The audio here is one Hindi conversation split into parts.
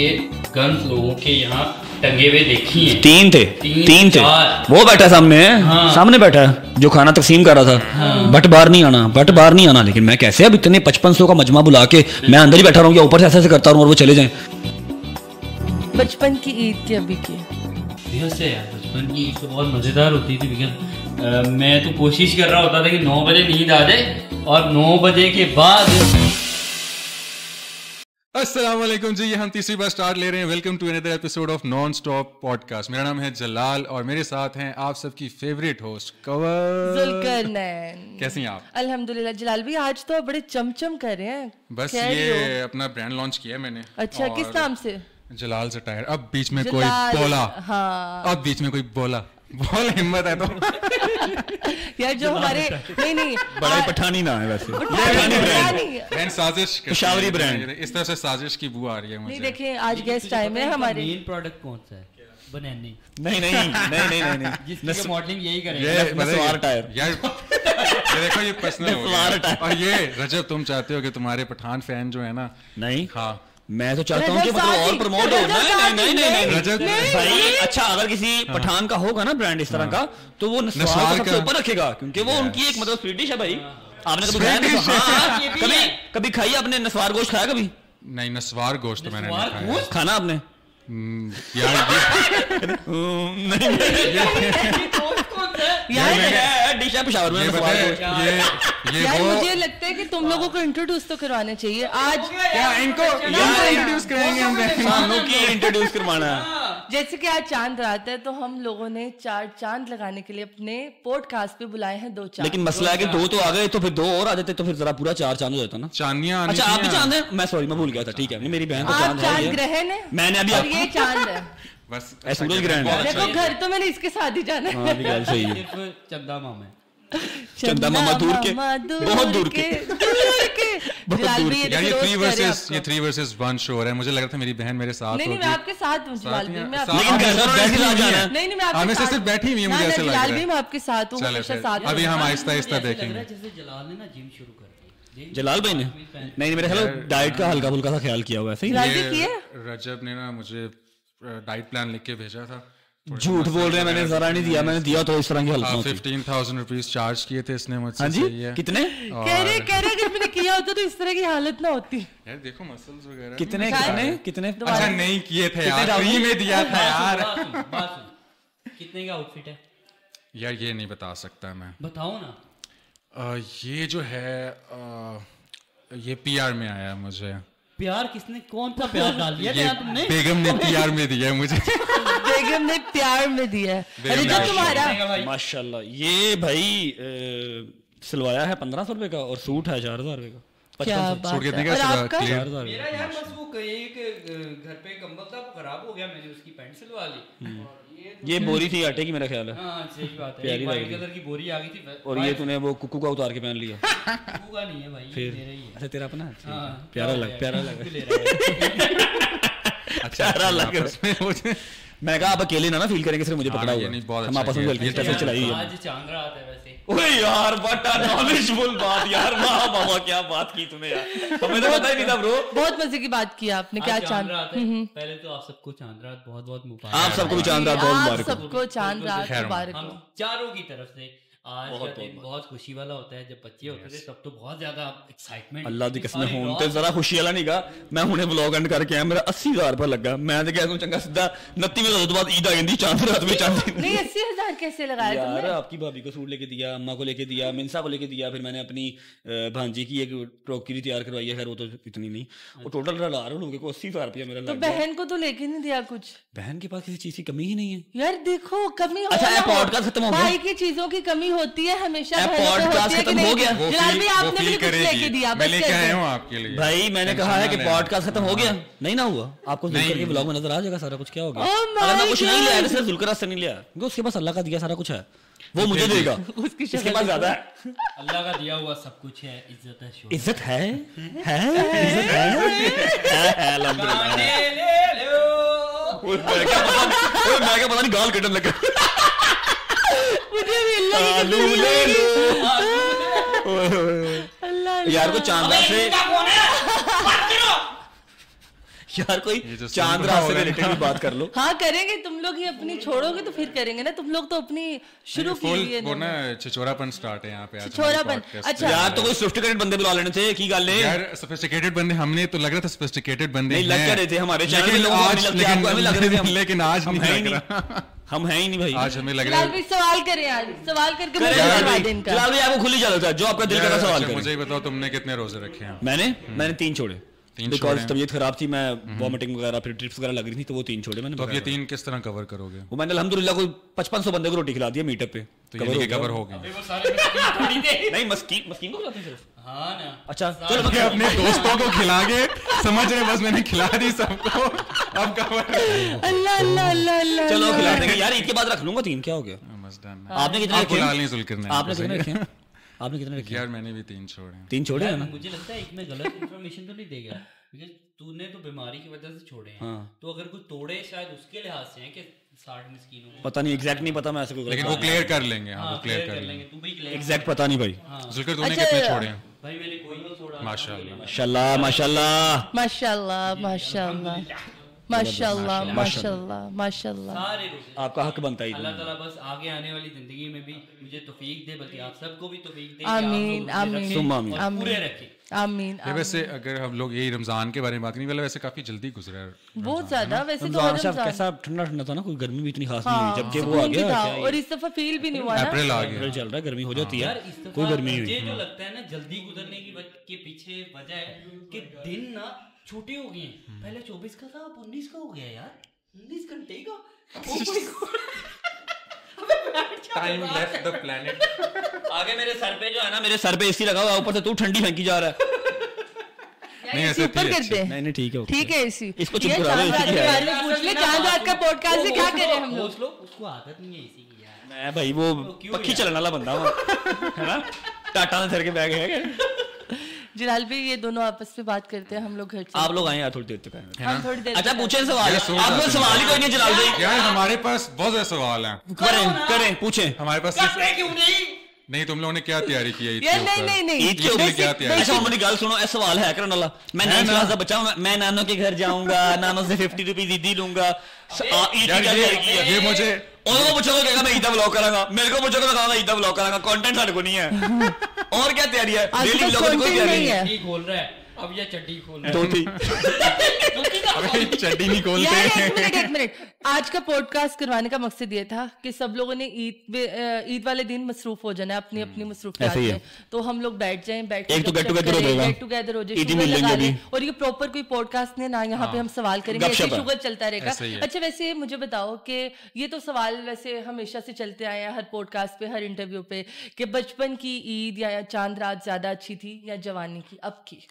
के गन्स लोगों के यहाँ टंगे हुए देखी हैं। तीन थे। वो बैठा सामने है। हाँ। सामने बैठा है जो खाना तकसीम कर रहा था। हाँ। बट बाहर नहीं आना लेकिन मैं कैसे अब इतने 5500 का मजमा बुला के मैं अंदर ही बैठा रहूँ या ऊपर से ऐसे करता रहूँ और वो चले जाएं। बचपन की ईद की अभी की बचपन की ईद तो बहुत मज़ेदार होती थी बिकॉज मैं तो कोशिश कर रहा होता था कि 9 बजे नींद आ जाए और 9 बजे के बाद। अस्सलाम वालेकुम जी, ये हम तीसरी बार स्टार्ट ले रहे हैं। Welcome to another episode of non stop podcast. मेरा नाम है जलाल और मेरे साथ हैं आप सबकी फेवरेट होस्ट कवर जुल्करनैन। कैसी हैं आप? अल्हम्दुलिल्लाह। जलाल भी आज तो बड़े चमचम कर रहे हैं। बस ये अपना ब्रांड लॉन्च किया है मैंने। अच्छा, किस नाम से? जलाल से टायर। अब बीच में कोई बोला। हाँ। अब बीच में कोई बोला बोल हिम्मत है तो यार जो हमारे नहीं बड़ा पठानी ना है वैसे। ब्रांड साजिश, पेशावरी ब्रांड। इस तरह से साजिश की बू आ रही है मुझे। नहीं देखिए, आज गेस्ट टाइम है हमारे। मेन प्रोडक्ट कौन सा है? बनैनी। नहीं जिसकी मॉडलिंग यही करेगा। नस्वार टायर। यार ये देखो, ये पर्सनल हो गया। और ये रजब, तुम चाहते हो कि तुम्हारे पठान फैन जो है ना। नहीं, हाँ मैं तो चाहता हूँ कि मतलब और प्रमोट हो। नहीं रजत भाई, अच्छा अगर किसी पठान का होगा ना ब्रांड इस तरह का तो वो नस्वार सबसे ऊपर रखेगा क्योंकि वो उनकी एक मतलब स्वीट डिश है भाई। आपने कभी खाया? कभी खाई आपने नस्वार गोश्त? खाया कभी? नहीं, नस्वार गोश्त तो मैंने नहीं खाया। खाना आपने मुझे लगता है कि तुम लोगों को इंट्रोड्यूस तो करवाने चाहिए आज। इनको इंट्रोड्यूस करेंगे, इंट्रोड्यूस करवाना है। जैसे कि आज चांद रात है तो हम लोगों ने 4 चांद लगाने के लिए अपने पॉडकास्ट पे बुलाए हैं 2 चांद। लेकिन मसला है कि 2 तो आ गए तो फिर 2 और आ जाते तो फिर जरा पूरा 4 चांद हो जाता ना। चांदियां। अच्छा आप भी चांद हैं? मैं सॉरी, मैं भूल गया था। ठीक है, मेरी बहन तो चांद है। ग्रहण है मैंने अभी ये चांद है। बस सूरज ग्रहण है। देखो घर तो मैंने इसके साथ ही जाना है। सही है। चंदा मामा चंदा मामा दूर के, बहुत दूर के। यार ये 3 वर्सेस 1 शो हो रहा है। मुझे लग रहा था मेरी बहन मेरे साथ होगी। नहीं मैं आपके साथ हूँ जलाल भी। मैं हमेशा सिर्फ बैठी हुई है, मुझे ऐसे लग रहा है। जलाल भी मैं आपके साथ हूँ, हमेशा साथ। अभी हम आहिस्ता आहिस्ता देखेंगे। जैसे जलाल ने ना जिम शुरू कर दी। जलाल भाई ने नहीं, मेरे ख्याल डाइट का हल्का फुल्का सा ख्याल किया हुआ है। रजब ने ना मुझे डाइट प्लान लिख के भेजा था। झूठ बोल रहे हैं, मैंने जरा नहीं दिया। मैंने दिया तो इस तरह की हल्का 15,000 रुपीज चार्ज किए थे इसने मुझसे। हाँ जी, कितने? कह रहे कि मैंने किया होता तो इस तरह की हालत ना होती। यार देखो मसल्स वगैरह। कितने? अच्छा नहीं किए थे यार, फ्री में दिया था यार। कितने का आउटफिट है यार? ये नहीं बता सकता मैं। बताओ ना। ये जो है ये पीआर में आया मुझे। प्यार किसने, कौन सा प्यार डाल दिया क्या तुमने? बेगम ने पीआर में दिया है मुझे। बेगम ने प्यार में दिया है। अरे जो तुम्हारा माशाल्लाह, ये भाई सिलवाया है 1500 रुपए का और सूट है 4000 रुपए का। सूट कितने का? मेरा यार बस वो एक घर पे कंबल था, खराब हो गया, मैंने उसकी पैंट सिलवा ली। ये बोरी थी आटे की मेरा ख्याल है। हाँ सही बात है, एक वाइट कलर की बोरी आ गई थी। और ये तूने वो कुकू का उतार के पहन लिया। कुकू का नहीं है भाई, फिर मेरा ही है। अच्छा तेरा अपना है? हाँ, प्यारा लग प्यारा लग। मैं कहा आप अकेले ना फील करेंगे, सिर्फ मुझे पकड़ा हुआ। हम आपस में कैसे चलाई है। आज चांद रात है वैसे। ओए यार बड़ा नॉलेजफुल बात यार। वाह बाबा क्या बात की तूने यार, हमें तो पता ही नहीं था ब्रो। बहुत मजे की बात की आपने। क्या चांद रात है? पहले तो आप सबको चांद रात बहुत बहुत मुबारक। आप सबको भी चांद रात बहुत मुबारक। सबको चांद रात मुबारक। हम चारों की तरफ से आज का दिन बहुत खुशी वाला होता है। जब बच्चे होते थे तब तो बहुत ज्यादा एक्साइटमेंट। अल्लाह दी कसम होते जरा खुशी वाला नहीं गा। मैं हुणे व्लॉग एंड करके आया, मेरा 80,000 रुपए लगा। मैं तो कहता हूं चंगा सीधा 29 में तो बाद ईद आ गई, चांद रात में चांद। नहीं 80,000 कैसे लगाया तुमने? यार आपकी भाभी को सूट लेके दिया, अम्मा को लेके दिया, मिनसा को लेके दिया, फिर मैंने अपनी भांजी की एक टोकरी तैयार करवाई है। खैर वो तो इतनी नहीं, वो टोटल लगा रहा हूं को 80,000 रुपया मेरा लगा। तो बहन को तो लेके नहीं दिया कुछ? बहन के पास किसी चीज की कमी ही नहीं है यार। देखो कमी हो, अच्छा पॉडकास्ट खत्म हो गया। भाई की चीजों की कमी होती है हमेशा। पॉडकास्ट खत्म हो गया। जलाल भी आपने भी कुछ लेके दिया। मैं लेके आया हूं आपके लिए। भाई मैंने कहा है कि पॉडकास्ट खत्म हो गया। नहीं ना हुआ, आपको जुल्कर के व्लॉग में नजर आ जाएगा सारा कुछ क्या हो गया। अगर मैं कुछ नहीं लिया सिर्फ जुल्कर से नहीं लिया, क्योंकि उसके पास अल्लाह का दिया सारा कुछ है, वो मुझे देगा। उसके पास ज्यादा है। अल्लाह का दिया हुआ सब कुछ है। इज्जत है, इज्जत है, इज्जत है। अल्हम्दुलिल्लाह। मैं क्या पता नहीं गाल कटने लगा। मुझे भी यार को चांदा से यार कोई चांद रात से रिलेटेड भी बात कर लो। हाँ करेंगे, तुम लोग ही अपनी छोड़ोगे तो फिर करेंगे ना, तुम लोग तो अपनी शुरू की हुई है वो ना छिछोरापन स्टार्ट है यहाँ पे। छिछोरापन, अच्छा यार तो कोई सोफिस्टिकेटेड बंदे बुला लेने थे, की गल है यार। सोफिस्टिकेटेड बंदे हमने तो लग रहा था सोफिस्टिकेटेड बंदे नहीं लग रहे थे हमारे चैनल में, लेकिन आज नहीं लग रहा। हम हैं ही नहीं भाई, आज हमें लग रहा है। सवाल करें आज, सवाल करके फिलहाल भी आपको खुली चलो था, जो आपका दिल का सवाल करें। मुझे ही बताओ तुमने कितने रोजे रखे हैं? मैंने 3 छोड़े, बिकॉज तबीयत खराब थी, मैं वॉमिटिंग वगैरह फिर ट्रिप्स वगैरह लग रही थी, तो वो 3 छोड़े मैंने। तो अब ये 3 किस तरह कवर करोगे? वो मैंने अल्हम्दुलिल्लाह कोई 5500 बंदे को रोटी खिला दिया मीटअप पे, तो ये कवर हो गए। नहीं मस्कीन को खिलाते हैं सिर्फ। हाँ ना, अच्छा चलो अपने दोस्तों को खिला के समझ रहे, बस मैंने खिला दी सबको, अब कवर। अल्लाह अल्लाह अल्लाह अल्लाह, चलो खिला देंगे यार, ईद के बाद रख लूंगा 3, क्या हो गया? आपने कितने रखे? आपने कितने रखे? आपने कितने रखे? यार मैंने भी 3 छोड़े। 3 छोड़े हैं ना? मुझे लगता है एक में गलत इन्फॉर्मेशन तो नहीं देगा, क्योंकि तूने तो बीमारी की वजह से छोड़े हैं। तो अगर कोई तोड़े शायद उसके लिहाज से हैं कि 60 मिस्कीनों को, पता नहीं एग्जैक्ट नहीं पता मैं ऐसे कोई, लेकिन वो क्लियर कर लेंगे। हाँ, वो क्लियर कर लेंगे। तुम भी क्लियर एग्जैक्ट पता नहीं भाई। जुल्कर तूने कितने छोड़े हैं? भाई मैंने कोई नहीं छोड़ा। माशाल्लाह माशाल्लाह माशाल्लाह माशाल्लाह माशाल्लाह माशाल्लाह माशाल्लाह माशाल्लाह। सारे रोजे आपका हक बनता है। अल्लाह ताला बस आगे आने वाली जिंदगी में भी मुझे तौफीक दे, बल्कि आप सबको भी तौफीक दे। आमीन आमीन आमीन, पूरे रखे। आमीन। वैसे अगर हम लोग यही रमजान के बारे में बात नहीं, वैसे काफी जल्दी गुजरा है बहुत ज्यादा। वैसे तो रमजान कैसा ठंडा ठंडा था ना, कोई गर्मी भी इतनी खास नहीं हुई, जबकि वो आ गया और इस दफा फील भी नहीं हुआ ना। अप्रैल आ गया, चल रहा है, गर्मी हो जाती है, कोई गर्मी नहीं हुई। मुझे जो लगता है ना जल्दी गुजरने के पीछे वजह है कि दिन ना छोटे हो गए हैं। पहले 24 का था, अब 19 का हो गया यार, 19 घंटे का। Time left the planet. आगे मेरे सर पे जो है ना, मेरे सर पे एसी लगा हुआ, ऊपर से तू ठंडी फेंकी जा रहा है। नहीं ऐसे ऊपर करते हैं। नहीं ठीक है, ठीक है इसी। इसको चुप करा दो, इसी की है। पूछ ले चांद रात का पॉडकास्ट से क्या करें हम लोग। उसको आदत नहीं है इसी की यार। मैं भाई वो पक्की चलने वाला बंदा हूं, है ना, टाटा में धर के बैग है। जिलाल भाई ये दोनों आपस में बात करते हैं, हम लोग घर से। आप लोग आए यार थोड़ी देर तक आए। हम थोड़ी देर। अच्छा पूछें सवाल, आपको सवाल ही कोई नहीं जिलाल भाई। यार हमारे पास बहुत सारे सवाल हैं। करें पूछें। हमारे पास क्यों नहीं, तुम लोगों ने क्या तैयारी की है ईद के ऊपर? नहीं ईद के ऊपर क्या तैयारी? अच्छा मेरी गल सुनो, ऐसा सवाल है करने वाला। मैं 9th क्लास का बच्चा हूं, मैं नानों के घर जाऊंगा, नानों से 50 रुपीज ईदी लूंगा। ये मुझे उनको पूछोगे कहेगा मैं ईदा ब्लॉग करांगा, मेरे को पूछोगे मैं कहूंगा ईदा ब्लॉग करांगा। कंटेंट सारे को नहीं है। और क्या तैयारी है? डेली ब्लॉग की कोई तैयारी नहीं है। खोल रहा है अब, ये चड्डी खोल रहा है। धोती चड्डी नहीं खोलते। एक मिनट। आज का पॉडकास्ट करवाने का मकसद ये था कि सब लोगों ने ईद वाले दिन मसरूफ हो जाना, अपनी अपनी मसरूफियात में। तो हम लोग बैठ जाएं, एक तो गेट टुगेदर हो जाएगा, गेट टुगेदर हो जाए, और ये प्रॉपर कोई पॉडकास्ट नहीं ना, यहाँ पे हम सवाल करेंगे, ऐसे शुगर चलता रहेगा। अच्छा वैसे मुझे बताओ कि ये तो सवाल वैसे हमेशा से चलते आए हैं हर पॉडकास्ट पे, हर इंटरव्यू पे, कि बचपन की ईद या चांद रात ज्यादा अच्छी थी या जवानी की अब की?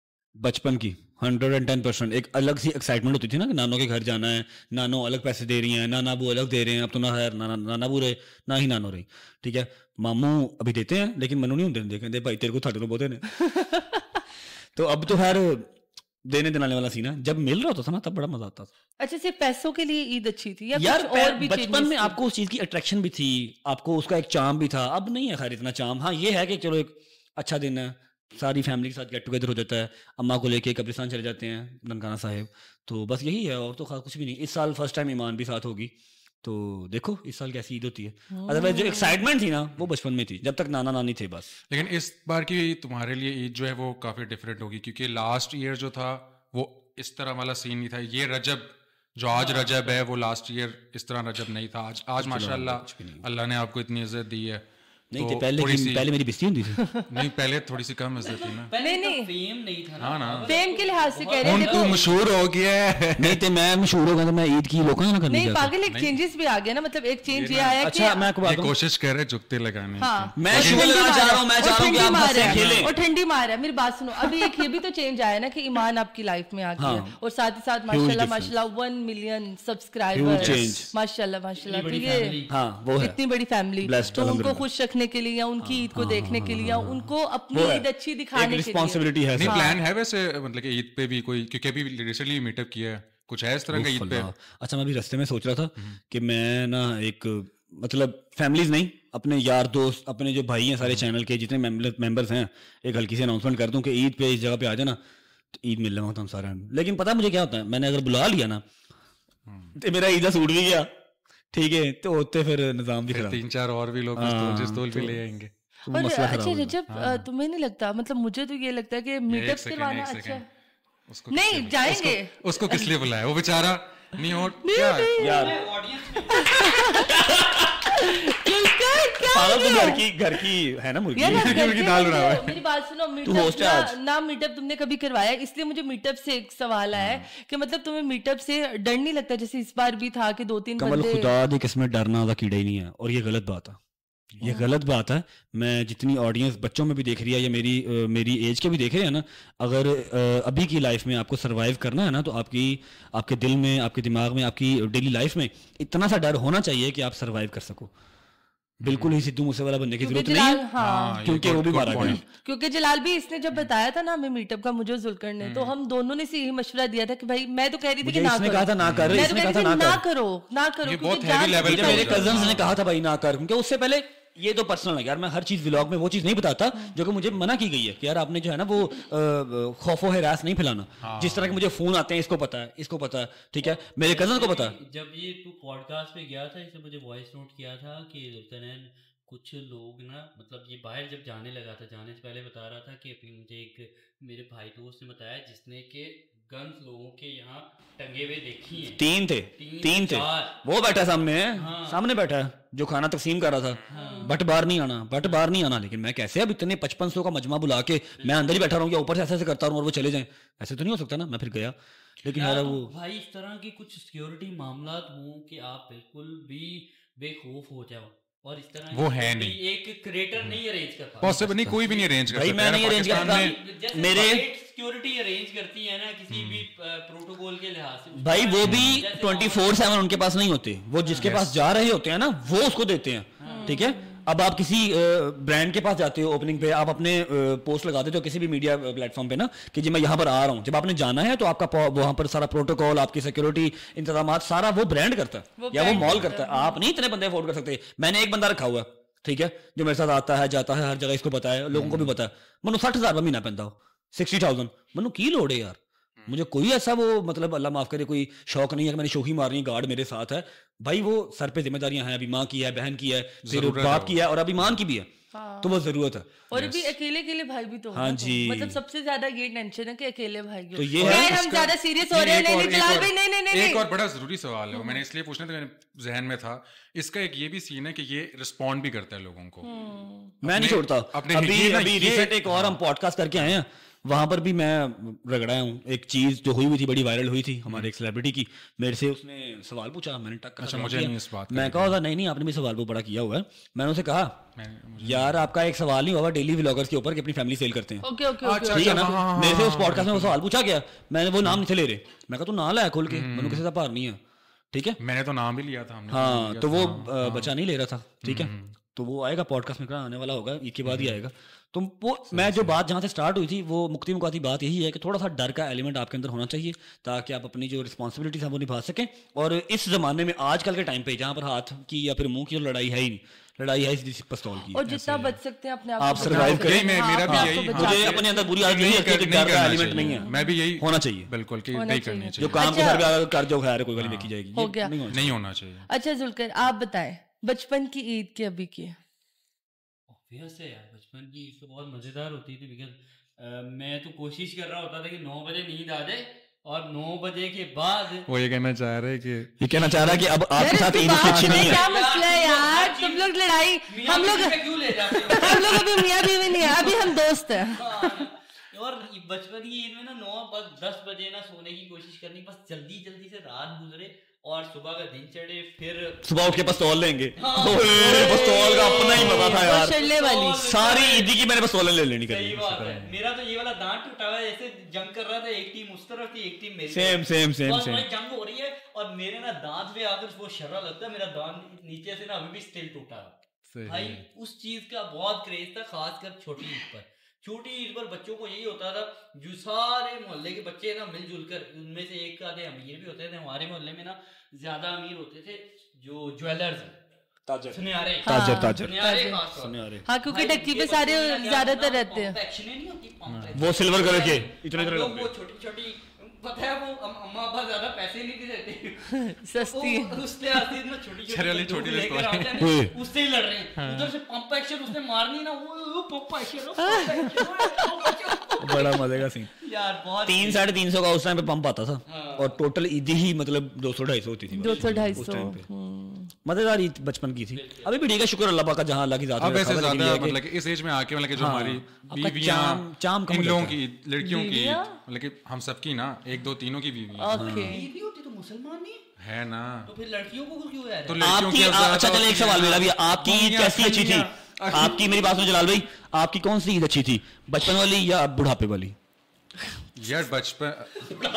बचपन की 110%। एक अलग सी एक्साइटमेंट होती थी ना कि नानों के घर जाना है, नानो अलग पैसे दे रही हैं, नाना बू अलग दे रहे हैं। अब तो ना है नाना बू रहे ना ही नानो रही, ठीक है। मामू अभी देते हैं लेकिन मनु नहीं होते, कहते भाई तेरे को थाटे तो बहुत ने। तो अब तो खैर देने देने वाला सीन है। जब मिल रहा होता था ना तब बड़ा मजा आता था। अच्छा सिर्फ पैसों के लिए ईद अच्छी थी या यार कुछ और भी? बचपन में आपको उस चीज की अट्रैक्शन भी थी, आपको उसका एक चार्म भी था। अब नहीं है खैर इतना चार्म। हाँ ये है कि चलो एक अच्छा दिन है, सारी फैमिली के साथ गेट टुगेदर हो जाता है, अम्मा को लेके कब्रिस्तान चले जाते हैं ननकाना साहिब, तो बस यही है और तो खास कुछ भी नहीं। इस साल फर्स्ट टाइम ईमान भी साथ होगी, तो देखो इस साल कैसी ईद होती है। अदरवाइज जो एक्साइटमेंट थी ना वो बचपन में थी, जब तक नाना नानी थे बस। लेकिन इस बार की तुम्हारे लिए ईद जो है वो काफी डिफरेंट होगी, क्योंकि लास्ट ईयर जो था वो इस तरह वाला सीन नहीं था। ये रजब जो आज रजब है वो लास्ट ईयर इस तरह रजब नहीं था। आज माशाल्लाह अल्लाह ने आपको इतनी इज्जत दी है। नहीं तो पहले मेरी बेइज्जती होती थी। नहीं पहले थोड़ी सी कम इज्जत थी ना। नहीं फेम नहीं था हाँ ना, फेम के लिहाज से कह रहे हैं। तू मशहूर हो गया है। नहीं तो मैं मशहूर हो गया तो मैं ईद की लोगों ना करनी। नहीं पागल, एक चेंजेस भी आ गया ना, मतलब एक चेंज ये आया कि अच्छा मैं आपको कोशिश कर रहे जुगते लगाने। मैं शुगर लगाना चाह रहा हूं, मैं चाह रहा हूं कि आप हंसे खेलें और ठंडी मार है। मेरी बात सुनो, अभी एक ये भी तो चेंज आया ना कि ईमान आपकी लाइफ में आ गया है, और साथ ही साथ माशाल्लाह 1 मिलियन सब्सक्राइबर्स, माशाल्लाह। तो ये वो है इतनी बड़ी फैमिली, तो उनको खुश रखने के लिए या उनकी ईद को देखने के लिए, उनको अपनी ईद अच्छी दिखाने के लिए रिस्पांसिबिलिटी है। नहीं प्लान है वैसे, मतलब कि ईद पे भी कोई, क्योंकि अभी रिसेंटली मीटअप किया है, कुछ है इस तरह का ईद पे? अच्छा मैं भी रास्ते में सोच रहा था कि मैं ना एक मतलब फैमिलीज नहीं, अपने यार दोस्त, अपने जो भाई हैं सारे चैनल के जितने मेंबर्स हैं, एक हल्की सी अनाउंसमेंट कर दूं कि ईद पे इस जगह पे आ जाना, ईद मिलने वक्त हम सारे, लेकिन पता है मुझे क्या होता है, मैंने अगर बुला लिया ना तो मेरा ईदा सूट भी गया, ठीक है, तो होते फिर निजाम भी खराब, 3-4 और भी लोग पिस्तौल भी ले आएंगे। और अच्छा रजब, तुम्हें नहीं लगता, मतलब मुझे तो ये लगता है कि मीटअप करवाना अच्छा नहीं, जाएंगे उसको किस लिए बुलाया, वो बेचारा नहीं हो क्या यार घर की है ना मुर्गी, मुर्गी दाल बना हुआ है। मेरी बात सुनो, मीटअप ना मीटअप तुमने कभी करवाया, इसलिए मुझे मीटअप से एक सवाल आया है कि मतलब तुम्हें मीटअप से डर नहीं लगता, जैसे इस बार भी था कि 2-3 कमल बंदे, खुदा दी किस्मत डरना वाला कीड़ा ही नहीं है, और ये गलत बात है, ये गलत बात है। मैं जितनी ऑडियंस बच्चों में भी देख रही है या मेरी एज के भी देख रहे हैं ना, अगर अभी की लाइफ में आपको सरवाइव करना है ना, तो आपके दिल में, आपके दिमाग में, आपकी डेली लाइफ में इतना सा डर होना चाहिए कि आप सरवाइव कर सको। बिल्कुल ही सिद्धू मूसेवाला बनने की जरूरत नहीं है, हाँ, क्योंकि वो भी मारा गया। क्योंकि जलाल भी इसने जब बताया था ना हमें मीटअप का, मुझे जुल्कर ने, तो हम दोनों ने से यही मशवरा दिया था कि भाई, मैं तो कह रही थी कि ना कहा था ना कर, इसने कहा था ना करो, मेरे कजन्स ने कहा था भाई ना कर, क्योंकि उससे पहले ये तो पर्सनल है यार, मैं हर चीज व्लॉग में वो चीज नहीं बताता जो कि मुझे मना की गई है कि यार आपने जो है ना वो खौफो हिरास नहीं फैलाना। जिस तरह के मुझे फोन आते हैं, इसको पता है, इसको पता है, ठीक है, मेरे कजन को पता है। जब ये तू पॉडकास्ट पे गया था, इसने मुझे वॉइस नोट किया था कि जुल्करनैन कुछ लोग ना, मतलब ये बाहर जब जाने लगा था, जाने से पहले बता रहा था कि मुझे एक मेरे भाई दोस्त ने बताया जिसने के गन्स लोगों के यहाँ टंगे हुए देखी हैं। तीन थे, वो बैठा सामने है, सामने बैठा है जो खाना तकसीम कर रहा था। बट बाहर नहीं आना, लेकिन मैं कैसे अब इतने 5500 का मजमा बुला के मैं अंदर ही बैठा रहूं या ऊपर से ऐसे करता रहूं और वो चले जाएं, ऐसे तो नहीं हो सकता ना। मैं फिर गया, लेकिन यार वो भाई इस तरह की कुछ सिक्योरिटी मामला हो कि आप बिल्कुल भी बेखौफ हो जाओ, और इस तरह वो है नहीं, एक क्रिएटर नहीं अरेंज कर पाता, पॉसिबल नहीं, कोई भी नहीं अरेंज कर सकता। भाई मैं नहीं अरेंज करता, मेरे सिक्योरिटी अरेंज करती है ना किसी भी प्रोटोकॉल के लिहाज से, भाई वो भी 24/7 उनके पास नहीं होते, वो जिसके पास जा रहे होते हैं ना वो उसको देते हैं, ठीक है। अब आप किसी ब्रांड के पास जाते हो ओपनिंग पे, आप अपने पोस्ट लगा देते हो किसी भी मीडिया प्लेटफॉर्म पे ना कि जी मैं यहाँ पर आ रहा हूँ, जब आपने जाना है तो आपका वहां पर सारा प्रोटोकॉल, आपकी सिक्योरिटी इंतजाम सारा वो ब्रांड करता है या वो मॉल करता है। आप नहीं इतने बंदे अफोर्ड कर सकते। मैंने एक बंदा रखा हुआ है, ठीक है, जो मेरे साथ आता है जाता है हर जगह, इसको पता है, लोगों को भी पता है, मनु 60,000 महीना पहनता हो, 60,000 मनु की लोड है यार, मुझे कोई ऐसा वो मतलब अल्लाह माफ करे कोई शौक नहीं है कि मैंने शोखी मारनी, गार्ड मेरे साथ है भाई, वो सर पे जिम्मेदारियां हैं, अभी माँ की है, बहन की है, फिर बाप की है, और अभी मान की भी है, तो वो जरूरत है। और अभी अकेले भाई भी तो, हाँ जी, मतलब सबसे ज्यादा ये टेंशन है कि अकेले भाई, तो ये है हम ज्यादा सीरियस हो रहे हैं। नहीं, एक और बड़ा जरूरी सवाल है, मैंने इसलिए पूछना था, मेरे जहन में था, इसका एक ये भी सीन है कि ये रिस्पॉन्ड भी करता है लोगों को, मैं नहीं छोड़ता। अभी रिसेंट एक और हम पॉडकास्ट करके आए हैं, वहां पर भी मैं रगड़ा हूँ। एक चीज जो हुई थी, बड़ी वायरल हुई थी हमारे एक सेलिब्रिटी की, मेरे से उसने सवाल पूछा, मैंने टक कर मुझे नहीं इस बात, मैं कहा नहीं आपने भी सवाल वो बड़ा किया हुआ है। मैंने उसे कहा यार आपका एक सवाल नहीं हुआ डेली व्लॉगर्स के ऊपर कि अपनी फैमिली सेल करते हैं, ठीक है ना। मेरे से उस पॉडकास्ट में वो सवाल पूछा गया, मैंने वो नाम नहीं ले रहे, मैं कहा तू ना लाया खोल के, मैंने किसी का भार नहीं है, ठीक है, मैंने तो नाम भी लिया था, हाँ, तो वो बचा नहीं ले रहा था, ठीक है, तो वो आएगा पॉडकास्ट में, आने वाला होगा, इसके बाद ही आएगा। तो वो मैं जो बात जहाँ से स्टार्ट हुई थी, वो मुक्ति मुकाती बात यही है कि थोड़ा सा डर का एलिमेंट आपके अंदर होना चाहिए, ताकि आप अपनी जो रिस्पॉन्सिबिलिटीज है वो निभा सकें। और इस जमाने में आजकल के टाइम पे जहाँ पर हाथ की या फिर मुंह की लड़ाई है ही नहीं, लड़ाई है इस पिस्तौल की, और जितना बच सकते हैं अपने आप सर्वाइव करें। मेरा भी यही, मुझे अपने अंदर बुरी आदत नहीं है कि डर का एलिमेंट नहीं है, मैं भी यही होना चाहिए, बिल्कुल कि नहीं करनी चाहिए, जो काम के सर पे कर जो खैर कोई गाली देखी जाएगी, हो गया, नहीं होना चाहिए। अच्छा जुल्कर, आप बताएं बचपन की ईद की अभी की। वैसे यार बचपन की ईद तो बहुत मजेदार होती थी, बिकॉज मैं तो कोशिश कर रहा होता था कि 9 बजे नींद आ जाए, और 9 बजे के बाद वो ये कहना चाह रहा है कि अब आपके साथ ईद अच्छी नहीं है। क्या मसला है यार, तुम लोग लड़ाई, हम लोग क्यों ले जाते हो? हम लोग अभी मियां बीवी नहीं है, अभी हम दोस्त हैं। और बचपन की ईद में ना 9-10 बजे ना सोने की कोशिश करनी, बस जल्दी जल्दी से रात गुजरे और सुबह का दिन चढ़े, फिर सुबह उठ के पिस्तौल लेंगे। पिस्तौल का अपना ही मजा था यार, चलने वाली सारी ईदी की मैंने पिस्तौल ले लेनी सही बात है। मेरा तो ये वाला दांत टूटा हुआ है, ऐसे जंग कर रहा था, एक टीम उस तरफ थी, एक टीम मेरी, सेम जंग हो रही है, और मेरे ना दांत पे आकर वो शर्रा लगता है, मेरा दांत नीचे से ना अभी भी स्टिल टूटा है भाई। उस चीज का बहुत क्रेज था, खासकर छोटी ईद पर। छोटी ईद पर बच्चों को यही होता था, जो सारे मोहल्ले के बच्चे ना मिलजुल कर, उनमें से एक आधे अमीर भी होते थे, हमारे मोहल्ले में ना ज्यादा अमीर होते थे जो ज्वेलर्स हैं, सुनियारे हाँ, क्योंकि टक्की पे सारे ज्यादातर रहते हैं वो सिल्वर कलर के इतने वो छोटी छोटी, पता है वो अम्मा अब्बा ज्यादा पैसे नहीं देते, सस्ती उससे आती है ना, छोटी लेकर आते हैं, उससे ही लड़ रहे हैं, उधर से पंप एक्शन उसने मारनी ना, वो पंप एक्शन बड़ा मजे का सीन यार, बहुत 300-350 का उस टाइम पे पंप आता था और टोटल ईद ही मतलब 200-250 होती थी, 200-250 मजेदार ईद बचपन की थी। अभी भी ठीक है, शुक्र अल्लाह पाक का, जहाँ अल्लाह की जात अब वैसे ज्यादा मतलब इस एज में आके मतलब जो हमारी बीवियां इन लोगों की, लड़कियों की, मतलब कि हम सबकी ना 1 2 3 की बीवियां होती तो मुसलमान नहीं है ना, तो फिर लड़कियों को क्यों है? तो लड़कियों की अच्छा चलो एक सवाल मेरा भी, आपकी ईद कैसी अच्छी थी? आपकी, मेरी बात सुनो जलाल भाई, आपकी कौन सी ईद अच्छी थी, बचपन वाली या बुढ़ापे वाली? यार बचपन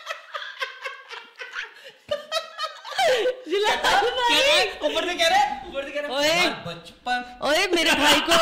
ऊपर से कह रहे बचपन, ओए मेरे भाई को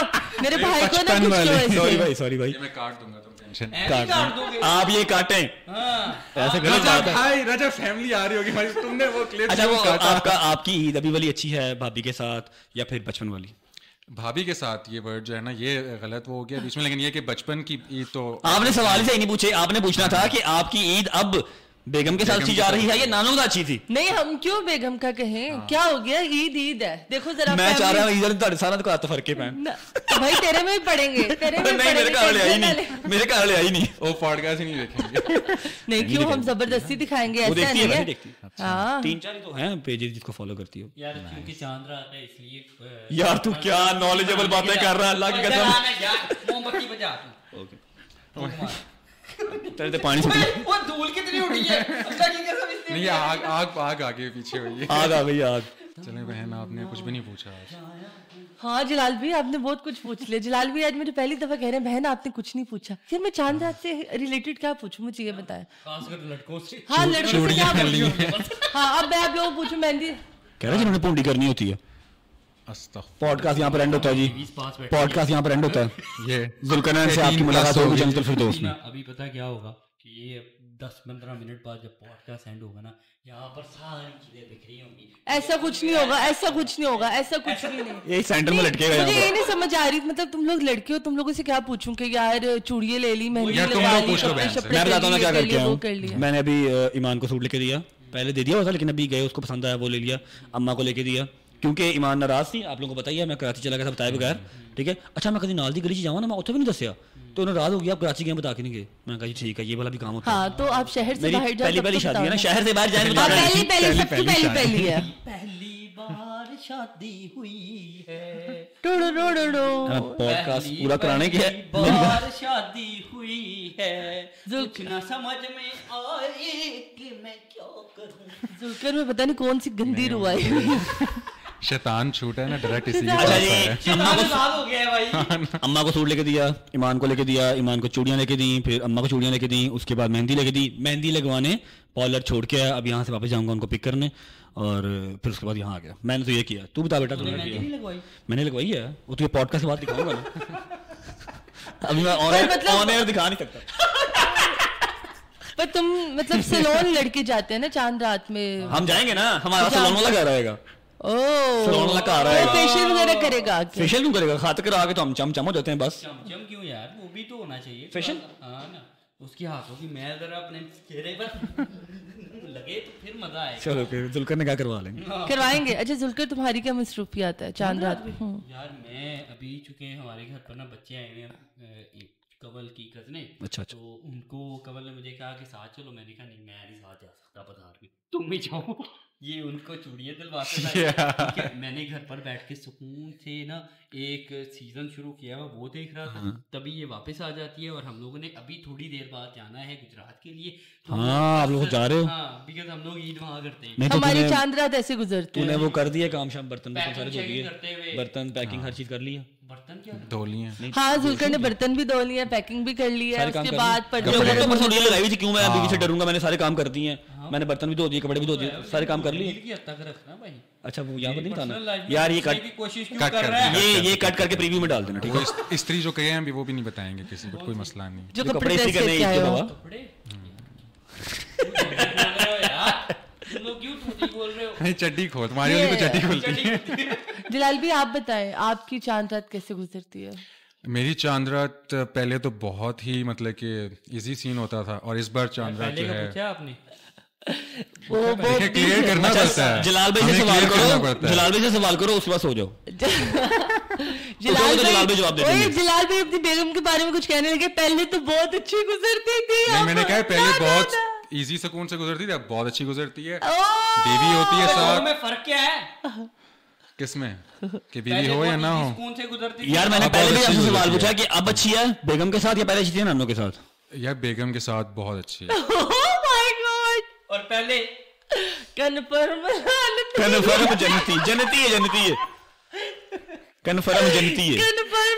ना सॉरी भाई मैं काट दूंगा, तुम टेंशन काट दोगे आप ये काटें, ऐसे गलत बात है भाई। रजब फैमिली आ रही होगी भाई, तुमने वो क्लिप अच्छा वो आपकी ईद अभी वाली अच्छी है भाभी के साथ या फिर बचपन वाली? भाभी के साथ ये वर्ड जो है ना, ये गलत वो हो गया बीच में, लेकिन ये कि बचपन की ईद तो आपने सवाल ही सही नहीं पूछे, आपने पूछना था कि आपकी ईद अब बेगम के साथ अच्छी जा रही है या नानों का अच्छी थी? नहीं, हम क्यों बेगम का कहें, क्या हो गया, ईद है, देखो जरा मैं चाह रहा हूँ इधर सारा तो फर्क के पैन भाई तेरे में भी पड़ेंगे, तेरे में नहीं, मेरे घर ले आई नहीं, वो पॉडकास्ट ही नहीं देखेंगे नहीं क्यों, हम जबरदस्ती दिखाएंगे, ऐसा नहीं है। हाँ 3-4 तो हैं पेजेस जिसको फॉलो करती हो यार, क्योंकि चांद रात है इसलिए। यार तू क्या नॉलेजेबल बातें कर रहा है, अल्लाह की कसम। मोमबत्ती बजा तू, ओके तेरे तो पानी से वो धूल कितनी उड़ी है, अल्लाह की कसम, इसलिए नहीं, आग आगे पीछे हुई है, आग आ गई आग। चले बहन, आपने कुछ भी नहीं पूछा आज। हाँ जलाल भाई, आपने बहुत कुछ पूछ लिया। जलाल भाई आज मेरे पहली दफा कह रहे हैं बहन आपने कुछ नहीं पूछा। फिर मैं चांद रात से रिलेटेड क्या पूछूं, मुझे ये बताएं। खासकर लड़कों से। हाँ लड़कों से क्या पूछूं? हाँ अब मैं आप लोगों को पूछूं, मेहंदी कह रहे जिन्होंने पूंडी करनी होती है। पॉडकास्ट यहाँ पर एंड होता है जी, पॉडकास्ट यहाँ पर एंड होता है। ये जुल्करनैन से आपकी मुलाकात होगी जंगल फिरदौस में। अभी पता क्या होगा कि ये 10-15 मिनट बाद जब पॉडकास्ट एंड होगा ना, यहाँ पर सारी चीजें बिखरी होंगी। ऐसा कुछ नहीं होगा, ऐसा कुछ नहीं होगा, ऐसा कुछ भी नहीं। ये सेंटर में लटकेगा। मुझे ये नहीं समझ आ रही, मतलब तुम लोग लड़के हो, तुम लोगों से क्या पूछूं कि यार चूड़ियां ले ली, मेहंदी लगा ली, मैं बताता हूँ ना क्या करके आऊँ। मैंने अभी ईमान को सूट लेके दिया, पहले दे दिया होता लेकिन अभी गए उसको पसंद आया वो ले लिया। अम्मा को लेके दिया क्योंकि ईमान नाराज थी, आप लोगों को बताइए मैं कराची चला गया था बताए बगैर, ठीक है। अच्छा मैं कभी नाल दी गली जाऊँ ना, मैं उसे भी नहीं दसिया तो नाराज हो गया, आप कराची गए बता के नहीं गए। मैंने कहा ठीक है ये वाला भी काम होता है। हाँ तो आप शहर से बाहर जाओ, पहली शादी है ना, शहर से बाहर जाए, पहली बार शादी हुई है, पॉडकास्ट पूरा कराने की है, बार शादी हुई है, कुछ ना समझ में आए कि मैं क्या करूं। जुल्कर में पता नहीं कौन सी गंदी रुआई शैतान छूटा है ना डायरेक्ट इसी अच्छा जी, अम्मा को सूट लेके दिया, ईमान को लेके दिया, ईमान को चूड़ियां लेके दी, फिर अम्मा को चूड़ियां लेके दी, उसके बाद मेहंदी लेके दी, मेहंदी लगवाने पार्लर छोड़ के आया, अब यहाँ से वापस जाऊंगा उनको पिक करने और फिर उसके बाद यहाँ आ गया। मैंने तो ये किया, तू बता बेटा तूने किया? मैंने लगवाई है, वो तुझे पॉडकास्ट के बाद दिखाऊंगा ना, अभी मैं ऑन एयर दिखा नहीं सकता। पर तुम मतलब सैलून लड़के जाते हैं ना चांद रात में? हम जाएंगे ना, हमारा सैलून वाला घर रहेगा। सैलून वाला घर आएगा, फेशियल वगैरह करेगा। फेशियल क्यों करेगा, खाते कर आगे तो हम चम हो जाते हैं बस। चम क्यों यार, वो भी तो होना चाहिए फेशियल। हाँ ना, उसके हाथों की मैं जरा अपने चेहरे पर लगे तो फिर मजा आएगा। चलो फिर जुल्कर ने क्या करवा लेंगे, करवाएंगे। अच्छा जुल्कर तुम्हारी क्या मसरूफियत है चांद रात में? यार मैं अभी चूंकि हमारे घर पर ना बच्चे आए हुए हैं, कवल की कजने। अच्छा तो उनको कवल ने मुझे कहा कि साथ चलो, मैंने कहा नहीं मैं नहीं साथ जा सकता, बाजार में तुम ही जाओ। ये उनको चूड़ियां दिलवाते मैंने घर पर बैठ के सुकून से ना एक सीजन शुरू किया हुआ वो देख रहा था, तभी ये वापस आ जाती है और हम लोगों ने अभी थोड़ी देर बाद जाना है गुजरात के लिए। तो हाँ आप लोग जा रहे हो? हाँ, बिकॉज़ हम लोग ईद वहाँ करते हैं। हमारी चांद रात ऐसे गुजरती है। तूने वो कर दिया काम शाम, बर्तन सारे धो दिए, करते हुए बर्तन पैकिंग हर चीज कर लिया। बर्तन क्या धो लिए? हाँ जुल्कर ने बर्तन भी धो लिया, पैकिंग भी कर लिया, उसके बाद क्यों मैं बीवी से डरूंगा, मैंने सारे काम कर दिए हैं, मैंने बर्तन भी धो दिए, कपड़े भी धो दिए, सारे काम कर लिए। अच्छा वो यहाँ पर नहीं बताना यार, ये कट करके प्रीव्यू में डाल देना, ठीक है। स्त्री जो कहे हैं अभी वो भी नहीं बताएंगे किसी को, कोई मसला नहीं। जो कपड़े इस्त्री करने लोग क्यों तूती बोल रहे हो? नहीं चड्डी खोल, तुम्हारी वाली तो चड्डी खोलती है। जलाल भी आप बताएं आपकी चांद रात कैसे गुजरती है? मेरी चांद रात पहले तो बहुत ही मतलब कि इजी सीन होता था, और इस बार चांद रात जो है आपने वो क्लियर करना पड़ता है। जलाल भाई से सवाल करो, जलाल भाई से सवाल करो, उसके बाद सो जाओ। जलाल भाई जवाब दे देंगे। जलाल भाई अपनी बेगम के बारे में कुछ कहने लगे, पहले तो बहुत अच्छी गुजरती थी। मैंने कहा पहले बहुत इजी सुकून से गुजरती थी, अब बहुत अच्छी गुजरती है। बेबी होती है साथ में, फर्क क्या है? किसमें कि बीवी हो या ना हो? सुकून से गुजरती यार मैंने पहले भी आपसे सवाल पूछा कि अब अच्छी है बेगम के साथ या पहले अच्छी थी नानों के साथ? यार बेगम के साथ बहुत अच्छी है। और पहले कन्फर्म जनती है कन्फर्म जनती है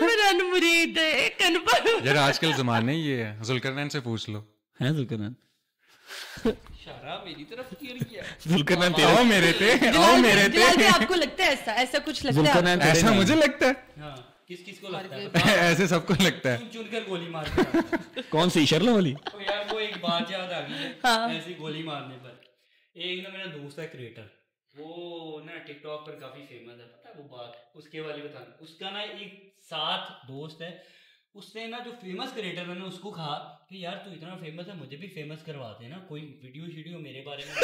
कन्फर्म। यार आजकल जमाने ही ये है, जुल्करनैन से पूछ लो। है जुल्करनैन? शराब मेरी तरफ क्यों किया? जुल्करनैन आओ मेरे थे। आपको लगता है ऐसा कुछ लगता है? ऐसा मुझे लगता है। हाँ, किस को लगता है? ऐसे सबको लगता है। चुनकर गोली मारते। कौन सी शर्ला वाली? तो यार वो एक बात याद आ गई है ऐसी गोली मारने पर। एक ना मेरा दोस्त है क्रिएटर, वो ना टिकटॉक पर काफी फेमस है, पता है वो बात उसके वाली बताना। उसका ना एक साथ दोस्त है, उसने ना जो फेमस क्रिएटर है ना उसको कहा कि यार तू इतना फेमस है, मुझे भी फेमस करवाते हैं ना, कोई वीडियो मेरे बारे में।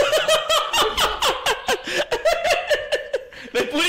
पूरी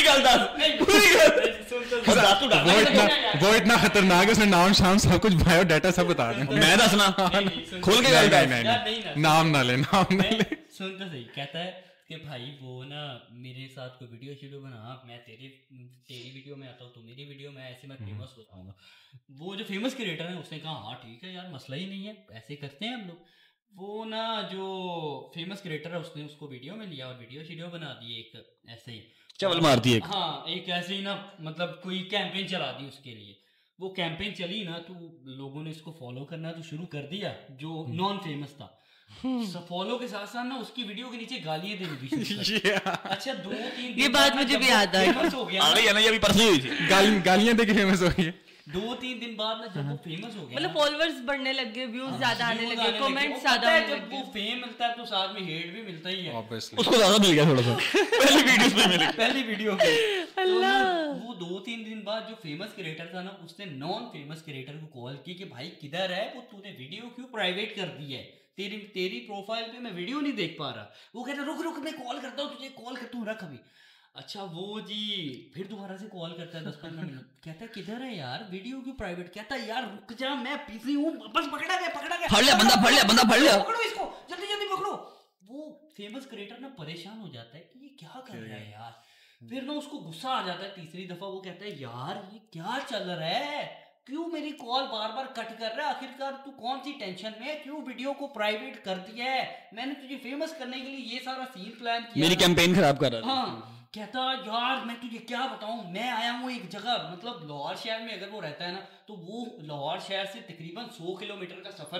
वो इतना खतरनाक है, उसने नाम शाम सब कुछ बायोडाटा सब बता रहे हैं। मैं दसना खोल के नहीं, नाम ना ले। सुन तो सही, कहता है कि भाई वो ना मेरे साथ कोई वीडियो बना, मैं तेरी वीडियो में आता हूँ, तो मेरी वीडियो में, ऐसे मैं फेमस हो जाऊंगा। वो जो फेमस क्रिएटर है उसने कहा हाँ ठीक है यार, मसला ही नहीं है, ऐसे करते हैं हम लोग। वो ना जो फेमस क्रिएटर है उसने उसको वीडियो में लिया और वीडियो बना दी, एक ऐसे ही चवल मार दी। हाँ, एक ऐसे ही ना, मतलब कोई कैंपेन चला दी उसके लिए। वो कैंपेन चली ना तो लोगों ने इसको फॉलो करना तो शुरू कर दिया, जो नॉन फेमस था। फॉलो के साथ साथ ना उसकी वीडियो के नीचे गालियां देनी भी। अच्छा 2-3 ये बात मुझे भी याद आई। फेमस हो गया ना, ये अभी परसों हुई थी। गालियां देके फेमस हो गई। 2-3 दिन बाद ना जब वो फेमस हो गया, मतलब फॉलोअर्स बढ़ने लगे, व्यूज ज्यादा आने लगे, कमेंट्स ज्यादा आने लगे। जब वो फेम मिलता है तो साथ में हेट भी मिलता ही है। उसको ज्यादा मिल गया थोड़ा सा पहली वीडियो पे। वो 2-3 दिन बाद जो फेमस क्रिएटर था ना, उसने नॉन फेमस क्रिएटर को कॉल की कि भाई किधर है वो, तूने वीडियो क्यों प्राइवेट कर दी है, तेरी प्रोफाइल पे मैं वीडियो नहीं देख पा रहा। वो कहता रुक मैं कॉल करता हूँ तुझे, कॉल करता हूँ, रख अभी। अच्छा वो जी फिर दोबारा से कॉल करता है 10-15 मिनट, कहता है किधर है यार, वीडियो क्यों प्राइवेट? कहता है यार रुक जा, मैं बिजी हूँ, बस पकड़ा गया फड़ लिया पकड़ो इसको, जल्दी पकड़ो। वो फेमस क्रिएटर ना परेशान हो जाता है कि ये क्या कर रहा है यार। फिर ना उसको गुस्सा आ जाता है तीसरी दफा। वो कहता है यार ये क्या चल रहा है, क्यों मेरी कॉल बार बार कट कर रहा है, आखिरकार तू कौन सी टेंशन में है, क्यों वीडियो को प्राइवेट कर दिया है? मैंने तुझे फेमस करने के लिए ये सारा सीन प्लान किया, मेरी कैंपेन खराब कर रहा है। हाँ, कहता यार मैं तुझे क्या बताऊं, मैं आया हूँ एक जगह, मतलब लाहौर शहर में अगर वो रहता है ना तो वो लाहौर शहर से तकरीबन 100 किलोमीटर का सफर,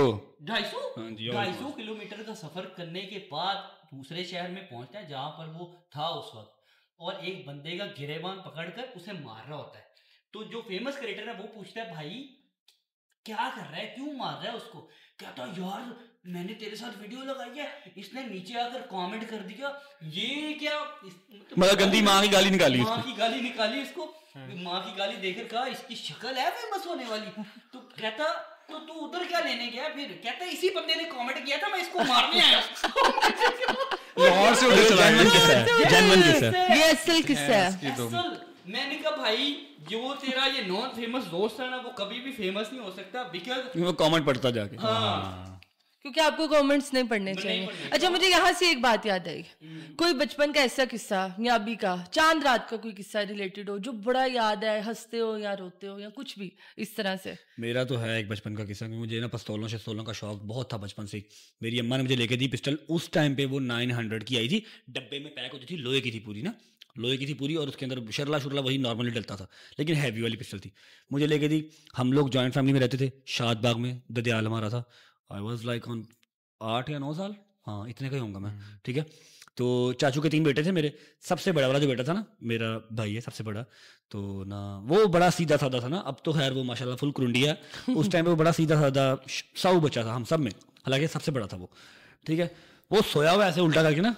250 किलोमीटर का सफर करने के बाद दूसरे शहर में पहुंचता है जहां पर वो था उस वक्त, और एक बंदे का गिरेबान पकड़कर उसे मार रहा होता है। तो जो फेमस क्रिएटर है वो पूछता है भाई क्या कर रहा है, क्यों मार रहा है उसको? कहता यार मैंने तेरे साथ वीडियो लगाई है, इसने नीचे आकर कमेंट कर दिया, ये क्या, मतलब गंदी माँ की गाली निकाली इसको। माँ की गाली देकर कहा इसकी शक्ल है फेमस होने वाली। तो कहता तो तू उधर क्या लेने गया फिर? कहता इसी बंदे ने कमेंट किया था, मैं इसको मारने आया। लाहौर से उधर चला गया। ये असल किस्सा है। मैंने कहा भाई जो तेरा ये नॉन फेमस दोस्त है ना वो कभी भी फेमस नहीं हो सकता, बिकॉज वो कमेंट पढ़ता जाके। हाँ, क्योंकि आपको कमेंट्स नहीं पढ़ने चाहिए। अच्छा मुझे यहाँ से एक बात याद आई, कोई बचपन का ऐसा किस्सा या अभी का चांद रात का कोई किस्सा रिलेटेड हो जो बड़ा याद है, हंसते हो या रोते हो या कुछ भी इस तरह से? मेरा तो है एक बचपन का किस्सा, मुझे ना पिस्तौलों का शौक बहुत था बचपन से। मेरी अम्मा ने मुझे लेके दी पिस्टल, उस टाइम पे वो 900 की आई थी, डब्बे में पैक होती थी, लोहे की थी पूरी ना, लोहे की थी पूरी, और उसके अंदर शरला वही नॉर्मली डलता था, लेकिन हैवी वाली पिस्टल थी। मुझे लेके दी, हम लोग जॉइंट फैमिली में रहते थे, शादबाग में ददयाल हमारा था। आई वॉज लाइक ऑन 8 या 9 साल, हाँ इतने का ही होऊंगा मैं, ठीक है। तो चाचू के 3 बेटे थे, मेरे सबसे बड़ा वाला जो बेटा था ना, मेरा भाई है सबसे बड़ा, तो ना वो बड़ा सीधा साधा था ना, अब तो खैर वो माशाल्लाह फुल क्रुंडी है, उस टाइम पे वो बड़ा सीधा साधा साऊ बच्चा था हम सब में, हालांकि सबसे बड़ा था वो, ठीक है। वो सोया हुआ ऐसे उल्टा करके ना,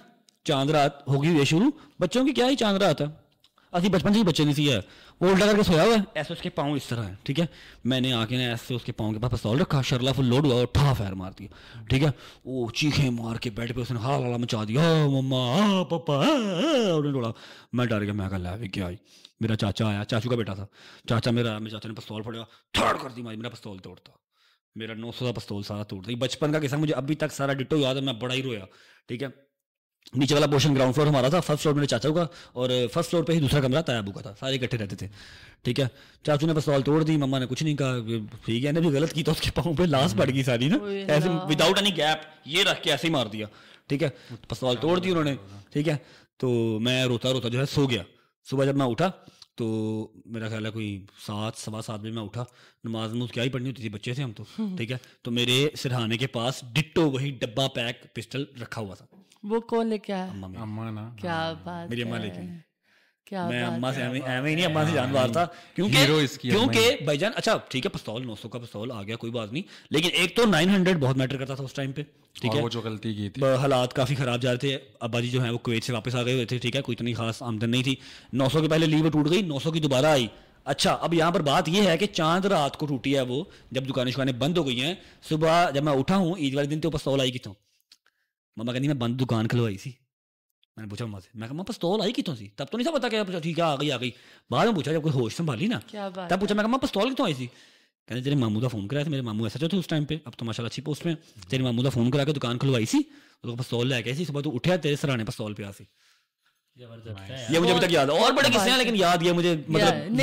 चांद रात होगी ये शुरू, बच्चों की क्या ही चांद रात है, अभी बचपन से ही बच्चे नहीं सी है, वो उल्टा करके सोया हुआ है, ऐसे उसके पाँव इस तरह है, ठीक है, मैंने आके ना ऐसे उसके पाँव के पास पिस्तौल रखा, शरला फुल लोड हुआ और ठा फायर मार दिया, ठीक है, वो चीखें मार के बेड पे उसने हाला हाला मचा दिया, मम्मा पापा उन्होंने बोला, मैं डर गया, मैं कहा ला क्या आई, मेरा चाचा आया, चाचू का बेटा था, चाचा मेरे चाचा ने पिस्तौल पकड़ा, थर्ड कर दी मारी, मेरा पिस्तौल तोड़ता, मेरा 900 का पिस्तौल सारा तोड़ दिया, बचपन का किस्सा मुझे अभी तक सारा डिट्टो याद है, मैं बड़ा ही रोया, ठीक है। नीचे वाला पोर्शन ग्राउंड फ्लोर हमारा था, फर्स्ट फ्लोर मेरे चाचा का, और फर्स्ट फ्लोर पे ही दूसरा कमरा तायाबू का था, सारे इकट्ठे रहते थे, ठीक है। चाचू ने पिस्तौल तोड़ दी, मम्मा ने कुछ नहीं कहा, ठीक है, भी गलत की तो उसके पाँव पे लाश पड़ गई सारी ना, ऐसे विदाउट एनी गैप, ये रख के ऐसे ही मार दिया, ठीक है, पिस्तौल तोड़ दी उन्होंने, ठीक है। तो मैं रोता रोता जो है सो गया, सुबह जब मैं उठा तो मेरा ख्याल है कोई 7 सवा 7 बजे मैं उठा, नमाज नमाज क्या ही पढ़नी होती थी, बच्चे थे हम तो, ठीक है। तो मेरे सिरहाने के पास डिट्टो वही डब्बा पैक पिस्टल रखा हुआ था। वो कौन लेके आया? अम्मा ना, क्या बात, मेरी अम्मा लेके, क्या मैं अम्मा से एवं ही नहीं, अम्मा से जानवर था, क्योंकि भाईजान अच्छा ठीक है, पिस्तौल 900 का पिस्तौल आ गया, कोई बात नहीं, लेकिन एक तो 900 बहुत मैटर करता था उस टाइम पे, ठीक है। वो जो गलती की थी, हालात काफी खराब जा रहे थे, अब्बा जी जो है वो कुवैत से वापस आ गए हुए थे, ठीक है, कोई इतनी खास आमदन नहीं थी, 900 के पहले लीव टूट गई, 900 की दोबारा आई। अच्छा, अब यहाँ पर बात यह है कि चांद रात को टूटी है वो, जब दुकानें शुकानें बंद हो गई हैं, सुबह जब मैं उठा हूँ ईद वाले दिन तो पिस्तौल आई कितों, मम्मा कहती मैं बंद दुकान खुलवाई सी, मैंने पूछा मम्मा से, मैं कहा पिस्तौल आई कितों सी, तब तो नहीं था पता क्या, ठीक है आ गई, बाद में पूछा जब कोई होश संभाली ना, तब पूछा, मैं कहा पिस्तौल कितों आई सी, कहते तेरे मामू का फोन कराया था, मेरे मामू ऐसा थे उस टाइम पे, अब तो माशाल्लाह अच्छी पोस्ट में, तेरे मामू का फोन करा के दुकान खुलवाई सी, तो पिस्तौल लेके आई सी, सुबह तो उठा तेरे सराहने पिस्तौल पे आ सी। ये मुझे अभी तक याद है, और बड़े किस्से हैं लेकिन याद ये मुझे मतलब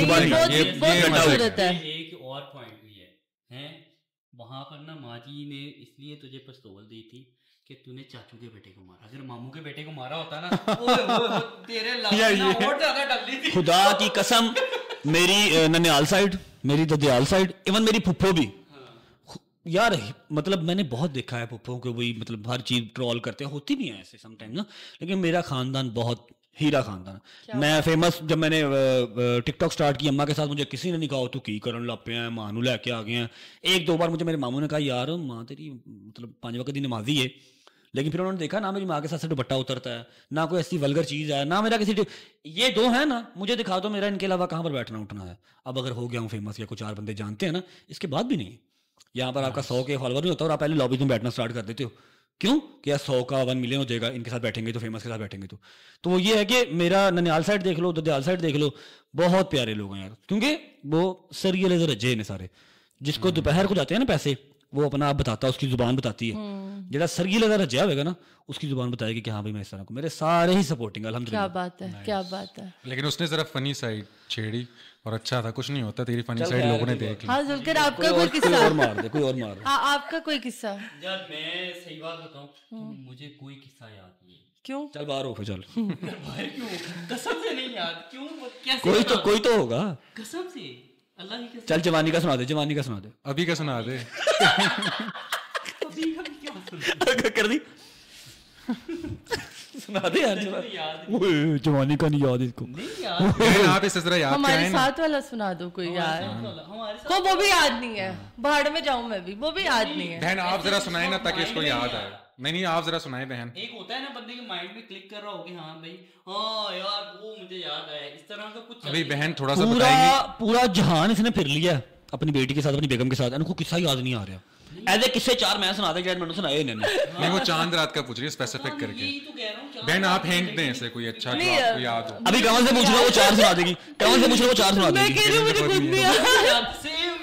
एक और पॉइंट भी है, वहां पर ना माँ जी ने इसलिए तुझे पिस्तौल दी थी कि तूने चाचू के बेटे को मारा, अगर मामू के बेटे को मारा होता ना तेरे लग और ज्यादा डलनी थी। खुदा की कसम, मेरी ननिहाल साइड, मेरी ददियाल साइड, इवन मेरी फुफ्फो भी, यार मतलब मैंने बहुत देखा है फुफ्फो को भी, मतलब हर चीज ट्रोल करते हैं, होती भी है ऐसे समटाइम ना, लेकिन मेरा खानदान बहुत हीरा खानदान, मैं फेमस, जब मैंने टिकटॉक स्टार्ट की अम्मा के साथ, मुझे किसी ने नहीं कहा तू की करन लग पे हैं, मानू लेके आ गए हैं, एक दो बार मुझे मेरे मामू ने कहा यार माँ तेरी मतलब 5 वक्त की नमाजी है, लेकिन फिर उन्होंने देखा ना मेरी माँ के साथ से दुपट्टा उतरता है, ना कोई ऐसी वल्गर चीज है, ना मेरा किसी, ये दो है ना, मुझे दिखा दो मेरा इनके अलावा कहाँ पर बैठना उठना है। अब अगर हो गया हूँ फेमस या कुछ 4 बंदे जानते हैं ना, इसके बाद भी नहीं, यहाँ पर आपका 100 के फॉलोवर नहीं होता और आप पहले लॉबी में बैठना स्टार्ट कर देते हो, क्यों कि यार 100 का 1 मिलियन हो जाएगा, इनके साथ बैठेंगे तो फेमस के साथ बैठेंगे तो वो ये है कि मेरा ननिहाल साइड देख लो, ददियाल साइड देख लो, बहुत प्यारे लोग हैं यार, क्योंकि वो सरिये रजे ने सारे, जिसको दोपहर को जाते हैं ना पैसे, वो अपना आप बताता है, उसकी जुबान बताती है, जरा सरगी लगा रजा होगा ना, उसकी जुबान बताएगी कि हाँ भाई मैं इस तरह को, मेरे सारे ही सपोर्टिंग अल्हम्दुलिल्लाह। क्या बात है, क्या बात है। लेकिन उसने जरा फनी साइड छेड़ी और अच्छा था, कुछ नहीं होता, तेरी फनी साइड लोगों ने देख ली। हाँ जुल्कर, आपका कोई किस्सा? कोई और मार दे, कोई और मार दे। आपका कोई किस्सा? यार मैं सही बात बताऊं, मुझे कोई किस्सा याद नहीं है। क्यों? चल बाहर हो फिर, चल भाई क्यों, कसम से नहीं याद, क्यों, कैसे कोई तो होगा, कसम से अल्लाह की कसम। चल जवानी का सुना दे, जवानी का सुना दे, अभी का सुना दे। कर दी सुना दे यार, जवानी का नहीं याद इसको, आप इस तरह याद हमारे साथ वाला सुना दो कोई यार, को वो भी याद नहीं है, भाड़ में जाऊं मैं भी, वो भी याद नहीं है। बहन आप जरा सुनाए ना ताकि इसको याद आए। नहीं आप जरा सुनाए बहन। एक होता है ना बंदे के माइंड में क्लिक कर रहा हो कि हाँ भाई हाँ यार वो मुझे याद आया, इस तरह का कुछ। अभी बहन थोड़ा सा बताएंगे। पूरा जहान इसने फिर लिया अपनी बेटी के साथ, अपनी बेगम के साथ, इनको किस्सा याद नहीं आ रहा। ऐसे किस्से 4 मैं सुना दे, मैंने सुनाए इन्होंने। नहीं वो चांद रात का पूछ रही है स्पेसिफिक करके। बहन आप हिंट दें ऐसे कोई अच्छा जो आपको याद हो। अभी कमल से पूछ रहा, वो 4 सुना देगी। कमल से पूछ रहा, वो 4 सुना देगी। मैं कह रही हूं मुझे खुद नहीं याद।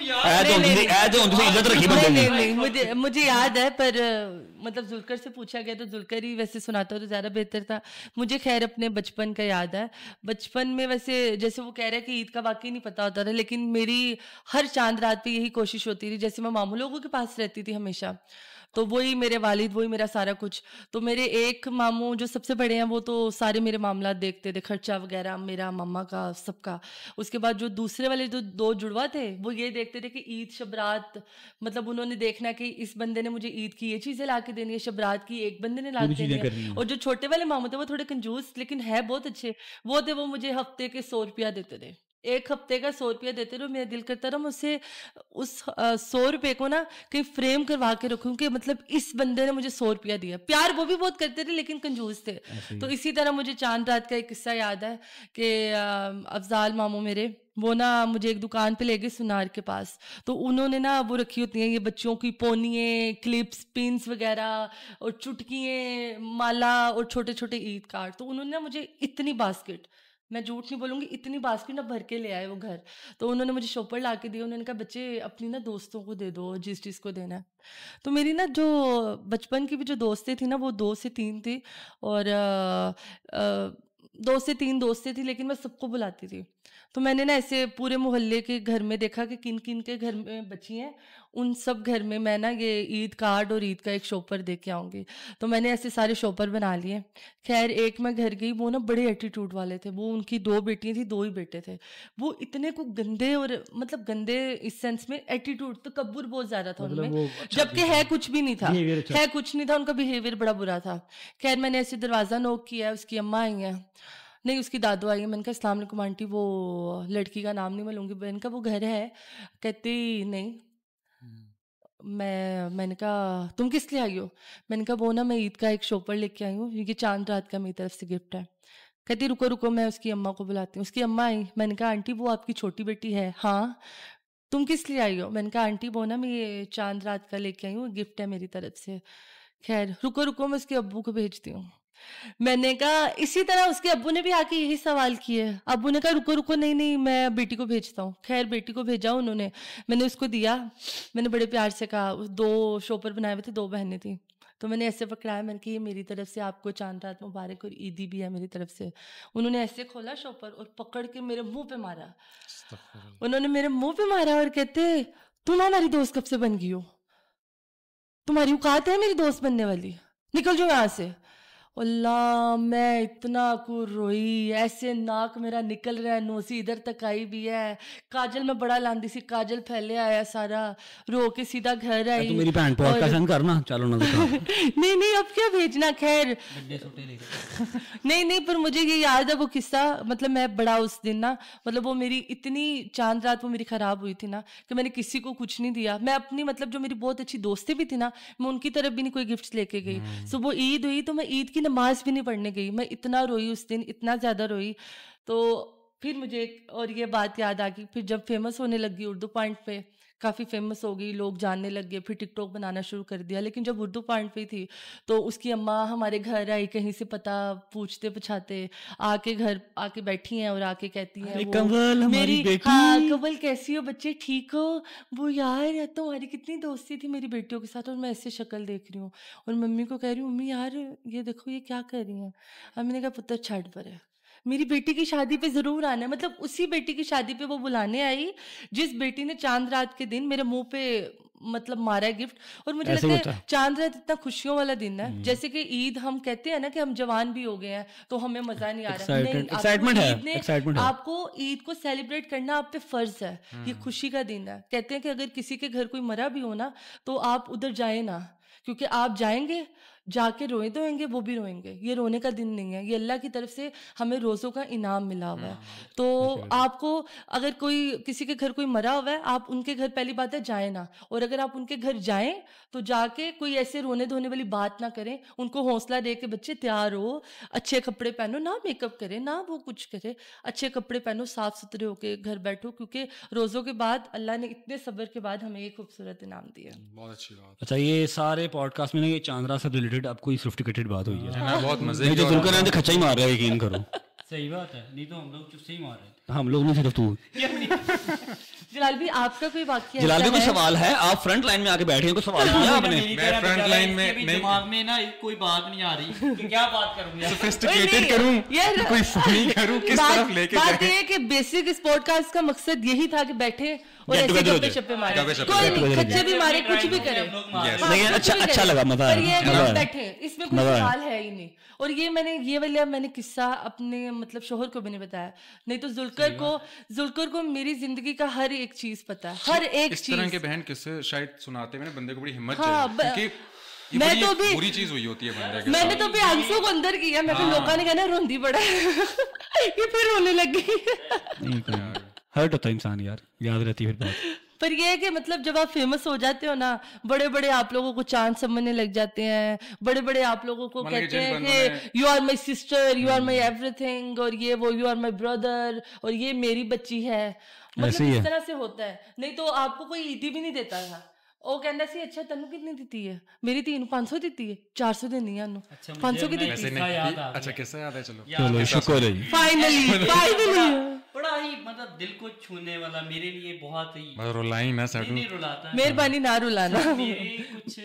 नहीं, मुझे याद है, पर मतलब जुल्कर से पूछा गया तो जुल्कर ही वैसे सुनाता तो ज्यादा बेहतर था। मुझे खैर अपने बचपन का याद है। बचपन में वैसे जैसे वो कह रहा है कि ईद का वाकई नहीं पता होता था, लेकिन मेरी हर चांद रात पे यही कोशिश होती थी। जैसे मैं मामू लोगों के पास रहती थी हमेशा, तो वही मेरे वालिद, वही मेरा सारा कुछ। तो मेरे एक मामू जो सबसे बड़े हैं, वो तो सारे मेरे मामला देखते थे, खर्चा वगैरह मेरा, मम्मा का, सबका। उसके बाद जो दूसरे वाले जो 2 जुड़वा थे, वो ये देखते थे कि ईद शबरात, मतलब उन्होंने देखना कि इस बंदे ने मुझे ईद की ये चीज़ें ला के देनी है, शबरात की एक बंदे ने ला के देनी है। और जो छोटे वाले मामू थे वो थोड़े कंजूस लेकिन है बहुत अच्छे, वो थे, वो मुझे हफ्ते के 100 रुपया देते थे। 1 हफ्ते का 100 रुपया देते रहो, मेरा दिल करता रहा मैं उसे उस 100 रुपये को ना कहीं फ्रेम करवा के रखूं कि मतलब इस बंदे ने मुझे 100 रुपया दिया। प्यार वो भी बहुत करते थे लेकिन कंजूस थे। तो इसी तरह मुझे चांद रात का एक किस्सा याद है कि अफजाल मामू मेरे, वो ना मुझे एक दुकान पे ले गए सुनार के पास। तो उन्होंने ना वो रखी होती हैं ये बच्चों की पोनियाँ, क्लिप्स, पिन्स वगैरह और चुटकियाँ, माला और छोटे छोटे ईद कार्ड। तो उन्होंने ना मुझे इतनी बास्केट, मैं झूठ नहीं बोलूँगी, इतनी बास्केट ना भर के ले आए वो घर। तो उन्होंने मुझे शॉपर ला के दिए। उन्होंने कहा बच्चे अपनी ना दोस्तों को दे दो जिस चीज़ को देना है। तो मेरी ना जो बचपन की भी जो दोस्तें थी ना वो 2 से 3 थी और 2 से 3 दोस्तें थी, लेकिन मैं सबको बुलाती थी। तो मैंने ना ऐसे पूरे मोहल्ले के घर में देखा कि किन किन के घर में बची हैं, उन सब घर में मैं ना ये ईद कार्ड और ईद का एक शॉपर दे के आऊँगी। तो मैंने ऐसे सारे शॉपर बना लिए। खैर एक मैं घर गई, वो ना बड़े एटीट्यूड वाले थे। वो उनकी 2 बेटियाँ थी, 2 ही बेटे थे। वो इतने को गंदे, और मतलब गंदे इस सेंस में एटीट्यूड, तकब्बुर बहुत ज़्यादा था उनमें, जबकि है कुछ भी नहीं था, है कुछ नहीं था, उनका बिहेवियर बड़ा बुरा था। खैर मैंने ऐसे दरवाज़ा नॉक किया, उसकी अम्मा आई हैं, नहीं उसकी दादू आई है। मैंने कहा अस्सलाम वालेकुम आंटी, वो लड़की का नाम नहीं मैं लूँगी। मैंने कहा वो घर है? कहती नहीं। मैंने कहा तुम किस लिए आई हो? मैंने कहा वो ना मैं ईद का एक शॉपर लेके आई हूँ, ये चांद रात का मेरी तरफ से गिफ्ट है। कहती रुको रुको मैं उसकी अम्मा को बुलाती हूँ। उसकी अम्मा आई। मैंने कहा आंटी वो आपकी छोटी बेटी है? हाँ। तुम किस लिए आई हो? मैंने कहा आंटी वो ना मैं ये चांद रात का लेके आई हूँ, गिफ्ट है मेरी तरफ से। खैर रुको रुको मैं उसके अब्बू को भेजती हूँ। मैंने कहा इसी तरह उसके अब्बू ने भी आके यही सवाल किए। अब्बू ने कहा रुको रुको, नहीं नहीं मैं बेटी को भेजता हूँ। खैर बेटी को भेजा उन्होंने, मैंने उसको दिया। मैंने बड़े प्यार से कहा, 2 शॉपर बनाए हुए थे, 2 बहनें थी। तो मैंने ऐसे पकड़ाया, मैंने कहा ये मेरी तरफ से आपको चांद रात मुबारक और ईदी भी है मेरी तरफ से। उन्होंने ऐसे खोला शॉपर और पकड़ के मेरे मुंह पे मारा। उन्होंने मेरे मुंह पे मारा और कहते तुम हमारी दोस्त कब से बन गई हो? तुम्हारी औकात है मेरी दोस्त बनने वाली? निकल जाओ यहाँ से। अल्लाह मैं इतना को रोई, ऐसे नाक मेरा निकल रहा है, नोसी इधर तक आई भी है। काजल मैं बड़ा लांदी सी, काजल फैले आया सारा, रो के सीधा घर आई। तो मेरी बहन पॉडकास्ट ऑन करना चलो ना नहीं नहीं अब क्या भेजना। खैर नहीं नहीं पर मुझे ये याद है वो किस्सा, मतलब मैं बड़ा उस दिन ना, मतलब वो मेरी इतनी चांद रात वो मेरी खराब हुई थी ना कि मैंने किसी को कुछ नहीं दिया। मैं अपनी मतलब जो मेरी बहुत अच्छी दोस्तें भी थी ना, मैं उनकी तरफ भी नहीं कोई गिफ्ट लेके गई। सो वो ईद हुई तो मैं ईद की नमाज भी नहीं पढ़ने गई। मैं इतना रोई उस दिन, इतना ज़्यादा रोई। तो फिर मुझे और ये बात याद आ गई, फिर जब फेमस होने लगी उर्दू पॉइंट पे, काफ़ी फेमस हो गई, लोग जानने लग गए, फिर टिकटॉक बनाना शुरू कर दिया। लेकिन जब उर्दू पॉइंट पे थी तो उसकी अम्मा हमारे घर आई, कहीं से पता पूछते पुछाते, आके घर आके बैठी हैं और आके कहती हैं कंवल हमारी बेटी, हाँ कंवल कैसी हो बच्चे, ठीक हो? वो यार तुम्हारी कितनी दोस्ती थी मेरी बेटियों के साथ, और मैं ऐसे शक्ल देख रही हूँ और मम्मी को कह रही हूँ मम्मी यार ये देखो ये क्या कर रही हैं। अब मैंने कहा पुत्र छठ पर है, मेरी बेटी की शादी पे जरूर आना है। मतलब उसी बेटी की शादी पे वो बुलाने आई जिस बेटी ने चांद रात के दिन मेरे मुंह पे मतलब मारा है गिफ्ट। और मुझे लगता है चांद रात इतना खुशियों वाला दिन है, जैसे कि ईद हम कहते हैं ना कि हम जवान भी हो गए हैं तो हमें मजा नहीं आ रहा। नहीं, आपको ईद को सेलिब्रेट करना आप पे फर्ज है। ये खुशी का दिन है। कहते हैं कि अगर किसी के घर कोई मरा भी हो ना तो आप उधर जाए ना, क्योंकि आप जाएंगे जाके रोए तो होंगे, वो भी रोएंगे। ये रोने का दिन नहीं है, ये अल्लाह की तरफ से हमें रोज़ों का इनाम मिला हुआ है। तो आपको अगर कोई किसी के घर कोई मरा हुआ है, आप उनके घर पहली बात है जाए ना, और अगर आप उनके घर जाएं तो जाके कोई ऐसे रोने धोने वाली बात ना करें। उनको हौसला दे के बच्चे तैयार हो, अच्छे कपड़े पहनो, ना मेकअप करे ना वो कुछ करे, अच्छे कपड़े पहनो, साफ सुथरे होके घर बैठो, क्योंकि रोज़ों के बाद अल्लाह ने इतने सब्र के बाद हमें एक खूबसूरत इनाम दिया। बहुत अच्छी बात। अच्छा ये सारे पॉडकास्ट में ना ये चांद्रा से रिलेटेड अब कोई सोफिस्टिकेटेड बात हुई है। मैं बहुत मजे जो दुलकर ने खच्चा ही मार रहा है, यकीन करो। सही बात है, नहीं तो हम लोग चुस्से ही मार रहे थे। हम लोग नहीं, सिर्फ तू। जलाल भी आपका कोई वाकया? जलाल भी कोई सवाल है? आप फ्रंट लाइन में आके बैठे हैं, कोई सवाल किया आपने? मैं फ्रंट लाइन में दिमाग में ना कोई बात नहीं आ रही कि क्या बात करूं यार, सोफिस्टिकेटेड करूं या कोई फनी करूं, किस तरफ लेके जाए? बात ये है कि बेसिक इस पॉडकास्ट का मकसद यही था कि बैठे और ऐसे गप्पे शप्पे मारे, कोई खच्चे भी मारे, कुछ भी करे। अच्छा लगा, मजा आया। बैठे, इसमें कोई सवाल है ही नहीं। और ये मैंने किस्सा अपने मतलब शोहर को भी नहीं बताया, नहीं तो जुल्कर को मेरी जिंदगी का हर एक चीज पता है, हर एक चीज। इस तरह के बहन किस्से शायद सुनाते हुए बंदे को बड़ी हिम्मत चाहिए, क्योंकि मैं तो भी बुरी चीज हुई होती है बंदे के। मैंने तो भी आंसू को अंदर किया, मैं लोगों ने कहना रोंदी बड़ा ये फिर रोने लग गई। हर्ट होता है इंसान यार, याद रहती है फिर बात। पर ये है कि मतलब जब आप फेमस हो जाते हो ना, बड़े बड़े आप लोगों को चांद समझने लग जाते हैं, बड़े बड़े आप लोगों को कहते हैं कि you are my sister, you are my everything, और ये वो यू आर माई ब्रदर, और ये मेरी बच्ची है, मतलब इस तरह से होता है। नहीं तो आपको कोई ईदी भी नहीं देता था। ਉਹ ਕਹਿੰਦਾ ਸੀ ਅੱਛਾ ਤੈਨੂੰ ਕਿੰਨੀ ਦਿੱਤੀ ਹੈ, ਮੇਰੀ ਧੀ ਨੂੰ 500 ਦਿੱਤੀ ਹੈ, 400 ਦੇਣੀ ਹੈ ਉਹਨੂੰ, 500 की ਦਿੱਤੀ है। अच्छा किस्सा याद है? चलो शुक्र है फाइनली बड़ा ही मतलब दिल को छूने वाला, मेरे लिए बहुत ही रुलाई ना साडू, नहीं रुलाता, मेहरबानी ना रुलाना। मेरे कुछ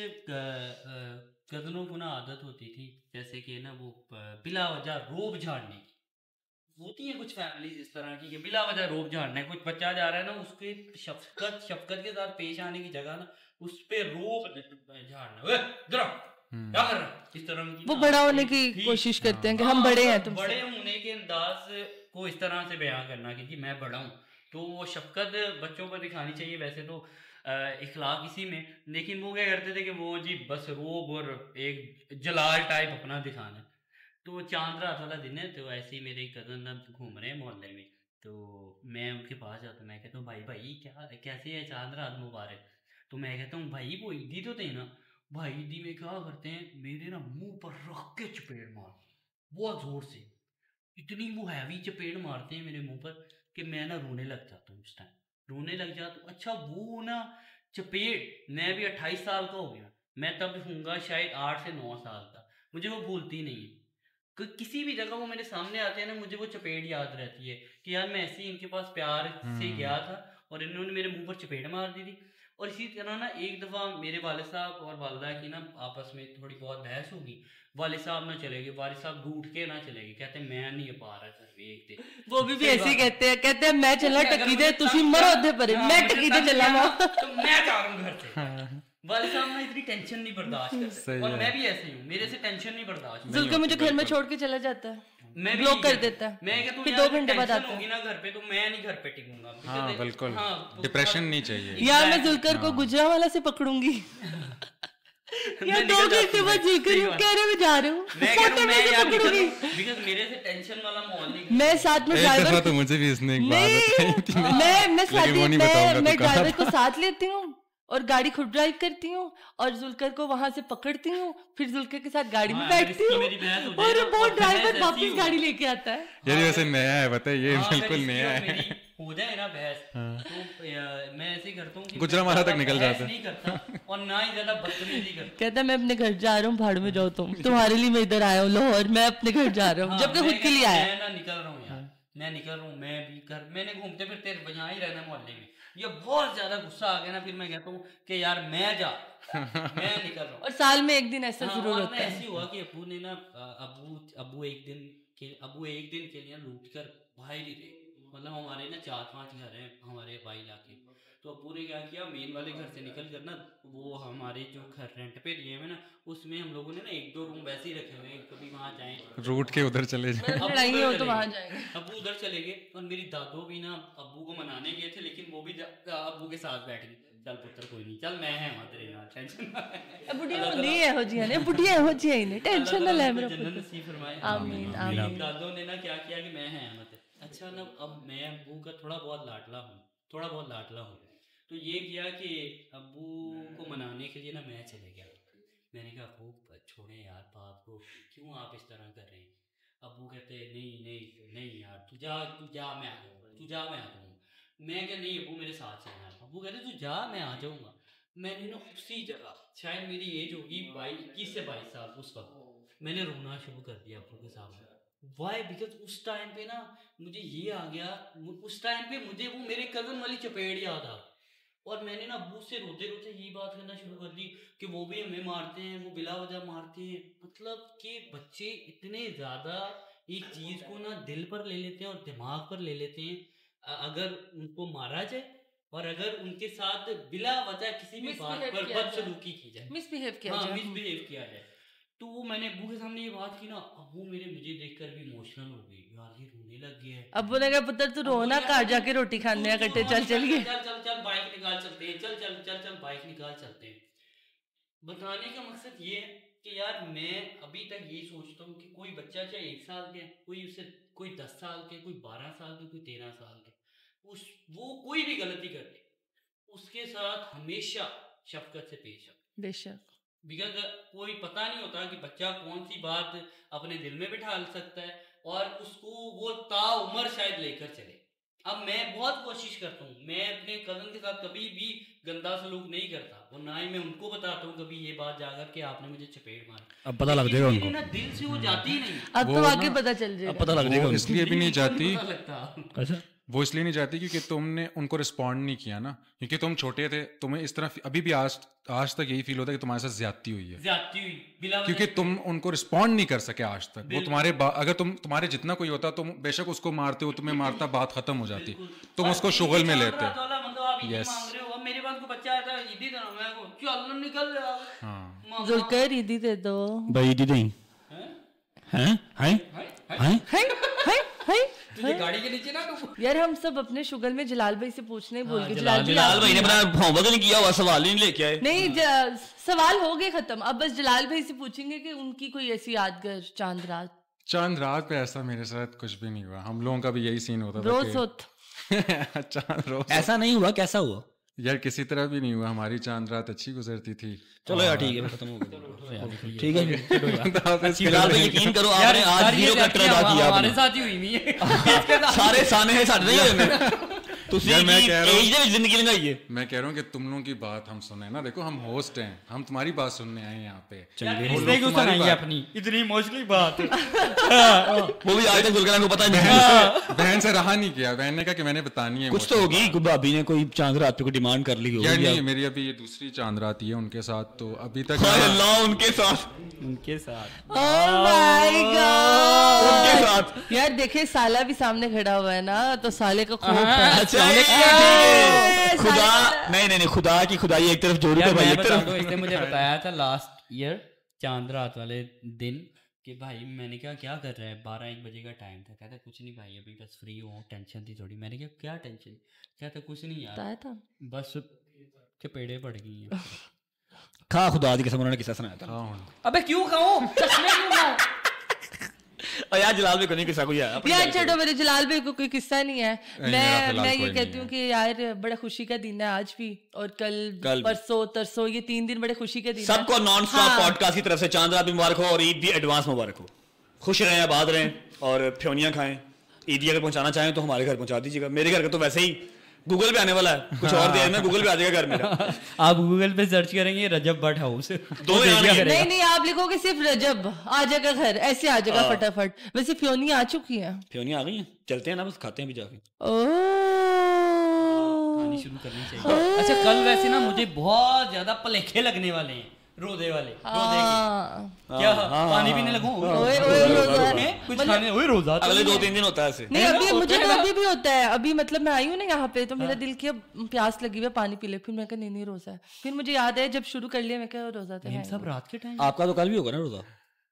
कजनों को ना आदत होती थी जैसे कि ना वो बिला वजह रोब झाड़ने की होती है, कुछ फैमिलीज इस तरह की कि बिला वजह रोब झाड़ना है, कुछ बच्चा जा रहा है ना उसके शफकत के साथ पेश आने की जगह ना उस पे रोब झाड़ना, क्या कर रहा है, इस तरह की वो बड़ा होने की कोशिश करते हैं कि हम बड़े हैं, तुम बड़े होने के अंदाज को इस तरह से बयां करना कि जी मैं बड़ा हूँ, तो वो शफकत बच्चों पर दिखानी चाहिए वैसे तो इखलाक इसी में, लेकिन वो क्या करते थे कि वो जी बस रोब और एक जलाल टाइप अपना दिखाना। तो चांद रात वाला दिन है, तो ऐसे ही मेरे कज़न घूम रहे हैं मोहल्ले में, तो मैं उनके पास जाता हूँ, मैं कहता हूँ भाई क्या कैसे है, चांद रात मुबारक। तो मैं कहता हूँ भाई वो ईदी तो थे ना, भाई ईदी में क्या करते हैं, मेरे ना मुंह पर रख के चपेट मार बहुत जोर से, इतनी वो हैवी चपेट मारते हैं मेरे मुंह पर कि मैं ना रोने लग जाता हूँ, उस टाइम रोने लग जाता हूँ। अच्छा वो ना चपेट, मैं भी 28 साल का हो गया, मैं तब हूँगा शायद 8 से 9 साल का, मुझे वो भूलती नहीं है, किसी भी जगह वो मेरे सामने आते हैं ना, मुझे वो चपेट याद रहती है कि यार मैं ऐसे ही इनके पास प्यार से गया था और इन्होंने मेरे मुंह पर चपेट मार दी थी। और इसी तरह ना एक दफ़ा मेरे वालिद साहब और वालिदा की ना आपस में थोड़ी बहुत बहस होगी, वालिद साहब ना चले गए, वालिद साहब रूठ के ना चले गए, कहते हैं मैं नहीं पा रहा सर एक दे, वो भी ऐसे ही कहते हैं मैं चला टकी दे तुसी मरो दे पर मैं टकी दे चला मां, तो मैं जा रहा हूं घर से। वालिद साहब ना इतनी टेंशन नहीं बर्दाश्त करते, और मैं भी ऐसे ही हूं, मेरे से टेंशन नहीं बर्दाश्त। जुल्कर मुझे घर में छोड़ के चला जाता है, मैं ब्लॉक कर देता है, मैं कहता हूं फिर 2 घंटे बाद आता होगी ना घर पे, तो मैं नहीं घर पे टिकूंगा। हाँ बिल्कुल, डिप्रेशन नहीं चाहिए यार, मैं जुल्कर को गुजरावाला से पकड़ूंगी यार 2 घंटे बाद जुल्कर कह रहे मैं जा रहा हूँ, बिकॉज़ मेरे से टेंशन वाला माहौल नहीं। मैं साथ में ड्राइवर, तो मुझे भी इसने एक बात बताई थी, मैं ड्राइवर को साथ लेती हूँ और गाड़ी खुद ड्राइव करती हूँ और जुल्कर को वहां से पकड़ती हूँ, फिर जुल्कर के साथ गाड़ी में बैठती हूँ और वो ड्राइवर वापस गाड़ी लेके आता है। यार वैसे नया है, बताइए ये बिल्कुल नया है, हो जाए ना बहस तो मैं ऐसे ही करता हूँ, गुजरावाला तक निकल जाता है, नहीं करता और ना ही ज्यादा बदतमीजी करता। कहता मैं अपने घर जा रहा हूँ, भाड़ में जाओ तुम, तुम्हारे लिए मैं इधर आया हूँ लाहौर, मैं अपने घर जा रहा हूँ, जबकि खुद के लिए आया। मैं ना निकल रहा हूँ यार, मैं निकल रहा हूँ, मैं भी घर, मैंने घूमते फिरते यहाँ ही रहना मोहल्ले में, ये बहुत ज्यादा गुस्सा आ गया ना, फिर मैं कहता हूँ कि यार मैं मैं निकल रहा हूँ। और साल में एक दिन ऐसा जरूर होता है। ऐसी हुआ कि अबू ने ना अबू एक दिन के लिए लूट कर बाहर ही रहे, मतलब हमारे ना 4-5 घर हैं हमारे भाई इलाके, तो अबू ने क्या किया, मेन वाले घर से निकल कर ना वो हमारे जो घर रेंट पे लिए हुए ना उसमें हम लोगों ने ना 1-2 रूम वैसे ही रखे हुए हैं, कभी वहाँ जाएं रूट के उधर चले जाए, लड़ाई हो तो वहाँ जाएंगे। अबू उधर चले गए और मेरी दादो भी ना अबू को मनाने गए थे, लेकिन वो भी अबू के साथ बैठ गई, चल पुत्र कोई नहीं, चल मैं है वहाँ तेरे यहाँ, टेंशन बुढ़िया नहीं है हो जी ने, बुढ़िया हो जी ने, टेंशन ना ले मेरे जन्नत नसीब फरमाए, आमीन आमीन। दादो ने ना क्या किया कि मैं है मतलब, अच्छा ना अब मैं अबू का थोड़ा बहुत लाडला हूँ, तो ये किया कि अबू को मनाने के लिए ना मैं चले गया, मैंने कहा अबू छोड़े यार बाप को, क्यों आप इस तरह कर रहे हैं। अबू कहते नहीं यार तू जा मैं आ जाऊँगा, मैं क्या नहीं अबू मेरे साथ चलना। अबू कहते तू जा मैं आ जाऊँगा। मैंने ना उसी जगह, शायद मेरी एज होगी 21 से 22 साल, उस वक्त मैंने रोना शुरू कर दिया अबू के सामने। वाई? बिकॉज उस टाइम पे ना मुझे ये आ गया, उस टाइम पे मुझे वो मेरे कज़न वाली चपेट याद आ, और मैंने ना अबू से रोते रोते यही बात करना शुरू कर दी कि वो भी हमें मारते हैं, वो बिला वजह मारते हैं। मतलब कि बच्चे इतने ज़्यादा एक चीज़ को ना दिल पर ले लेते हैं और दिमाग पर ले लेते हैं, अगर उनको मारा जाए और अगर उनके साथ बिला वजह किसी भी बात पर बदसलूकी की जाए, मिसबिहेव किया जाए। तो वो मैंने अबू के सामने ये बात की ना, अबू मुझे देखकर भी इमोशनल हो गई, यार ये रोने लग गया है। अबू ने कहा पुत्र तू रो ना, घर जाके रोटी खाने इकट्ठे चल बाइक निकाल चलते हैं, चल बाइक निकाल चलते हैं। बताने का मकसद ये है कि यार मैं अभी तक ये सोचता हूँ कि कोई बच्चा चाहे 1 साल के, कोई 10 साल के, कोई 12 साल के, कोई 13 साल के, वो कोई भी गलती कर ले उसके साथ हमेशा शफकत से पेश आए, बेशक, बिकॉज कोई पता नहीं होता कि बच्चा कौन सी बात अपने दिल में बिठा सकता है और उसको वो ताउम्र शायद लेकर चले। अब मैं बहुत कोशिश करता हूँ, मैं अपने कजन के साथ कभी भी गंदा सलूक नहीं करता, और ना ही मैं उनको बताता हूँ कभी ये बात जाकर कि आपने मुझे चपेट मारी। अब पता लग जाएगा उनको, ना दिल से वो जाती ही नहीं। अब तो आगे पता चल जाएगा, अब पता लग जाएगा। इसलिए भी नहीं जाती, अच्छा वो इसलिए नहीं जाती क्योंकि तुमने उनको रिस्पॉन्ड नहीं किया ना, क्योंकि तुम छोटे थे, तुम्हें इस तरह अभी भी आज तक यही फील होता है कि तुम्हारे साथ ज्यादती हुई है, ज्यादती हुई बिला क्योंकि तुम उनको रिस्पॉन्ड नहीं कर सके आज तक। वो अगर तुम्हारे जितना कोई होता तुम बेशक उसको मारते हो, तुम्हें मारता, बात खत्म हो जाती, तुम उसको शुगल में लेते। यस, मेरे पास को बच्चा आता है ईदी देना, मैं को चल निकल हाँ जुलकर ईदी दे दो भाई, ईदी दें हैं तुझे गाड़ी के नीचे ना डूबो। यार हम सब अपने शुगल में जलाल भाई से पूछने भूल गए। जलाल भाई ने अपना होमवर्क नहीं किया हुआ, सवाल ही नहीं लेके आए। नहीं सवाल हो गए खत्म, अब बस जलाल भाई से पूछेंगे कि उनकी कोई ऐसी यादगार चांद रात पे ऐसा मेरे साथ कुछ भी नहीं हुआ। हम लोगों का भी यही सीन होता था रोज होता चांद रोज ऐसा नहीं हुआ, कैसा हुआ यार? किसी तरह भी नहीं हुआ, हमारी चांद रात अच्छी गुजरती थी। चलो यार ठीक है, खत्म हो गया, ठीक है। फिलहाल तो यकीन करो आपने आज हीरो का ट्रेड किया, हमारे साथ ही हुई नहीं है सारे साने हैं साढ़े नहीं हुए मैं कह रहा हूँ जिंदगी लगाइए। मैं कह रहा हूँ कि तुम लोगों की बात हम सुने ना, देखो हम होस्ट हैं, हम तुम्हारी बात सुनने आए हैं यहाँ पे। इसने क्यों सुनाई अपनी इतनी इमोशनली बात? वो भी आज तक गुलगना को पता नहीं, बहन से रहा नहीं किया, बहन ने कहा कि मैंने बतानी है। कुछ तो होगी, भाभी ने कोई चांद रात पे कोई डिमांड कर ली होगी। यार नहीं, मेरी अभी ये दूसरी चांद रात ही है उनके साथ, तो अभी तक अल्लाह उनके साथ ओह माय गॉड उनके साथ। यार देखिए साला भी सामने खड़ा हुआ है ना, तो साले का खूब अच्छा खुदा नहीं खुदा की खुदाई एक तरफ जोड़ी भाई एक तरफ। इसने मुझे बताया था लास्ट ईयर चांद रात वाले दिन कि भाई, मैंने कहा क्या कर रहा है, 12-1 बजे का टाइम था, कहता कुछ नहीं भाई अभी बस फ्री हूँ, टेंशन थी थोड़ी। मैंने कहा क्या टेंशन? कहता कुछ नहीं यार, था बस चपेड़े पड़ गई हैं। खा खुदा दी कसम, उन्होंने किस्सा सुनाया था। अबे क्यों खाऊं, चश्मे क्यों खाऊं? और यार जलाल भाई को नहीं किस्सा कोई है यार, छोड़ो मेरे जलाल भाई को कोई किस्सा नहीं है। मैं ये कहती हूँ कि यार बड़ा खुशी का दिन है आज भी, और कल परसों तरसों ये 3 दिन बड़े खुशी के दिन। सबको नॉन स्टॉप पॉडकास्ट की तरफ से चांद रात मुबारक हो और ईद भी एडवांस मुबारक हो। खुश रहें, आबाद रहें और फ्योनियां खाएं। ईदी अगर पहुंचाना चाहें तो हमारे घर पहुंचा दीजिएगा। मेरे घर का तो वैसे ही गूगल पे आने वाला है, कुछ और देर में गूगल पे आ जाएगा घर मेरा। आप गूगल पे सर्च करेंगे रजब भट्ट हाउस, नहीं आप लिखोगे सिर्फ रजब, आ जाएगा घर, ऐसे आ जाएगा फटाफट। वैसे फ्योनी आ चुकी है, फ्योनी आ गई है, चलते हैं ना, बस खाते हैं भी जाके। खानी शुरू करनी चाहिए। अच्छा कल वैसे ना मुझे बहुत ज्यादा पलेखे लगने वाले हैं, रोदे वाले रोदे के। क्या पानी पीने लगूं? कुछ खाने रोजा अगले 2-3 दिन होता है ऐसे। नहीं अभी मुझे तो अभी भी होता है। अभी मतलब मैं आई हूँ ना यहाँ पे, तो मेरा दिल किया प्यास लगी हुई पानी पी ले, फिर मैं कहा नहीं रोजा है। फिर मुझे याद है जब शुरू कर लिया मैं कहा रोजा था। सब रात के टाइम। आपका तो कल भी होगा ना रोजा?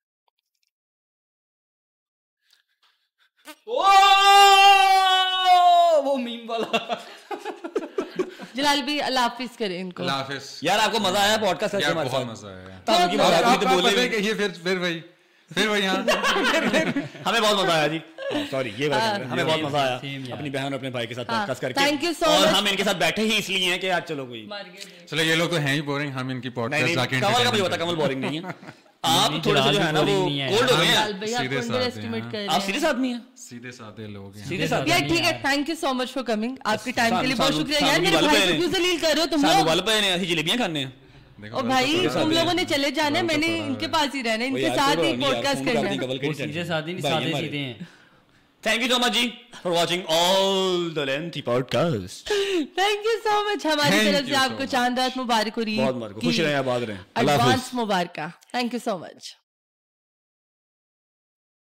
वो मीम वाला। जलाल भी अल्लाह हाफिज करें इनको। अल्लाह हाफिज। यार आपको मजा आया पॉडकास्ट करके? हमारे साथ मजा आया। तो बोले कि ये फिर वही यहाँ हमें बहुत मजा आया जी। सॉरी ये हमें बहुत मजा आया अपनी बहन और अपने भाई के साथ पॉडकास्ट करके। थैंक यू सो और मच। हम इनके साथ बैठे ही इसलिए हैं कि आज चलो कोई चलो ये लोग तो हैं ही बोरिंग, हम इनकी पॉडकास्ट जाके कमल का मुझे पता कमल बोरिंग नहीं है। आप थोड़े से जो है ना वो कोल्ड हो गए हैं। आप सीधे आदमी हैं, सीधे साधे लोग हैं। सीधे साधे। यार ठीक है, thank you so much for coming. आपके टाइम के लिए बहुत शुक्रिया। यार मेरे भाई को क्यों जलील कर रहे हो तुम लोग? वाले पे ने ऐसी जलेबियां खाने हैं। और भाई तुम लोगों ने चले जाना है, मैंने इनके पास ही रहना है, इनके साथ ही पॉडकास्ट करना है। सीधे साधे सादे सीधे हैं। थैंक यू सो मच जी for watching all the lengthy podcast. Thank you so much. हमारी तरफ से आपको चांद रात मुबारक हो रही है। बहुत मुबारक, खुश रहें, आबाद रहें, एडवांस मुबारक। Thank you so much.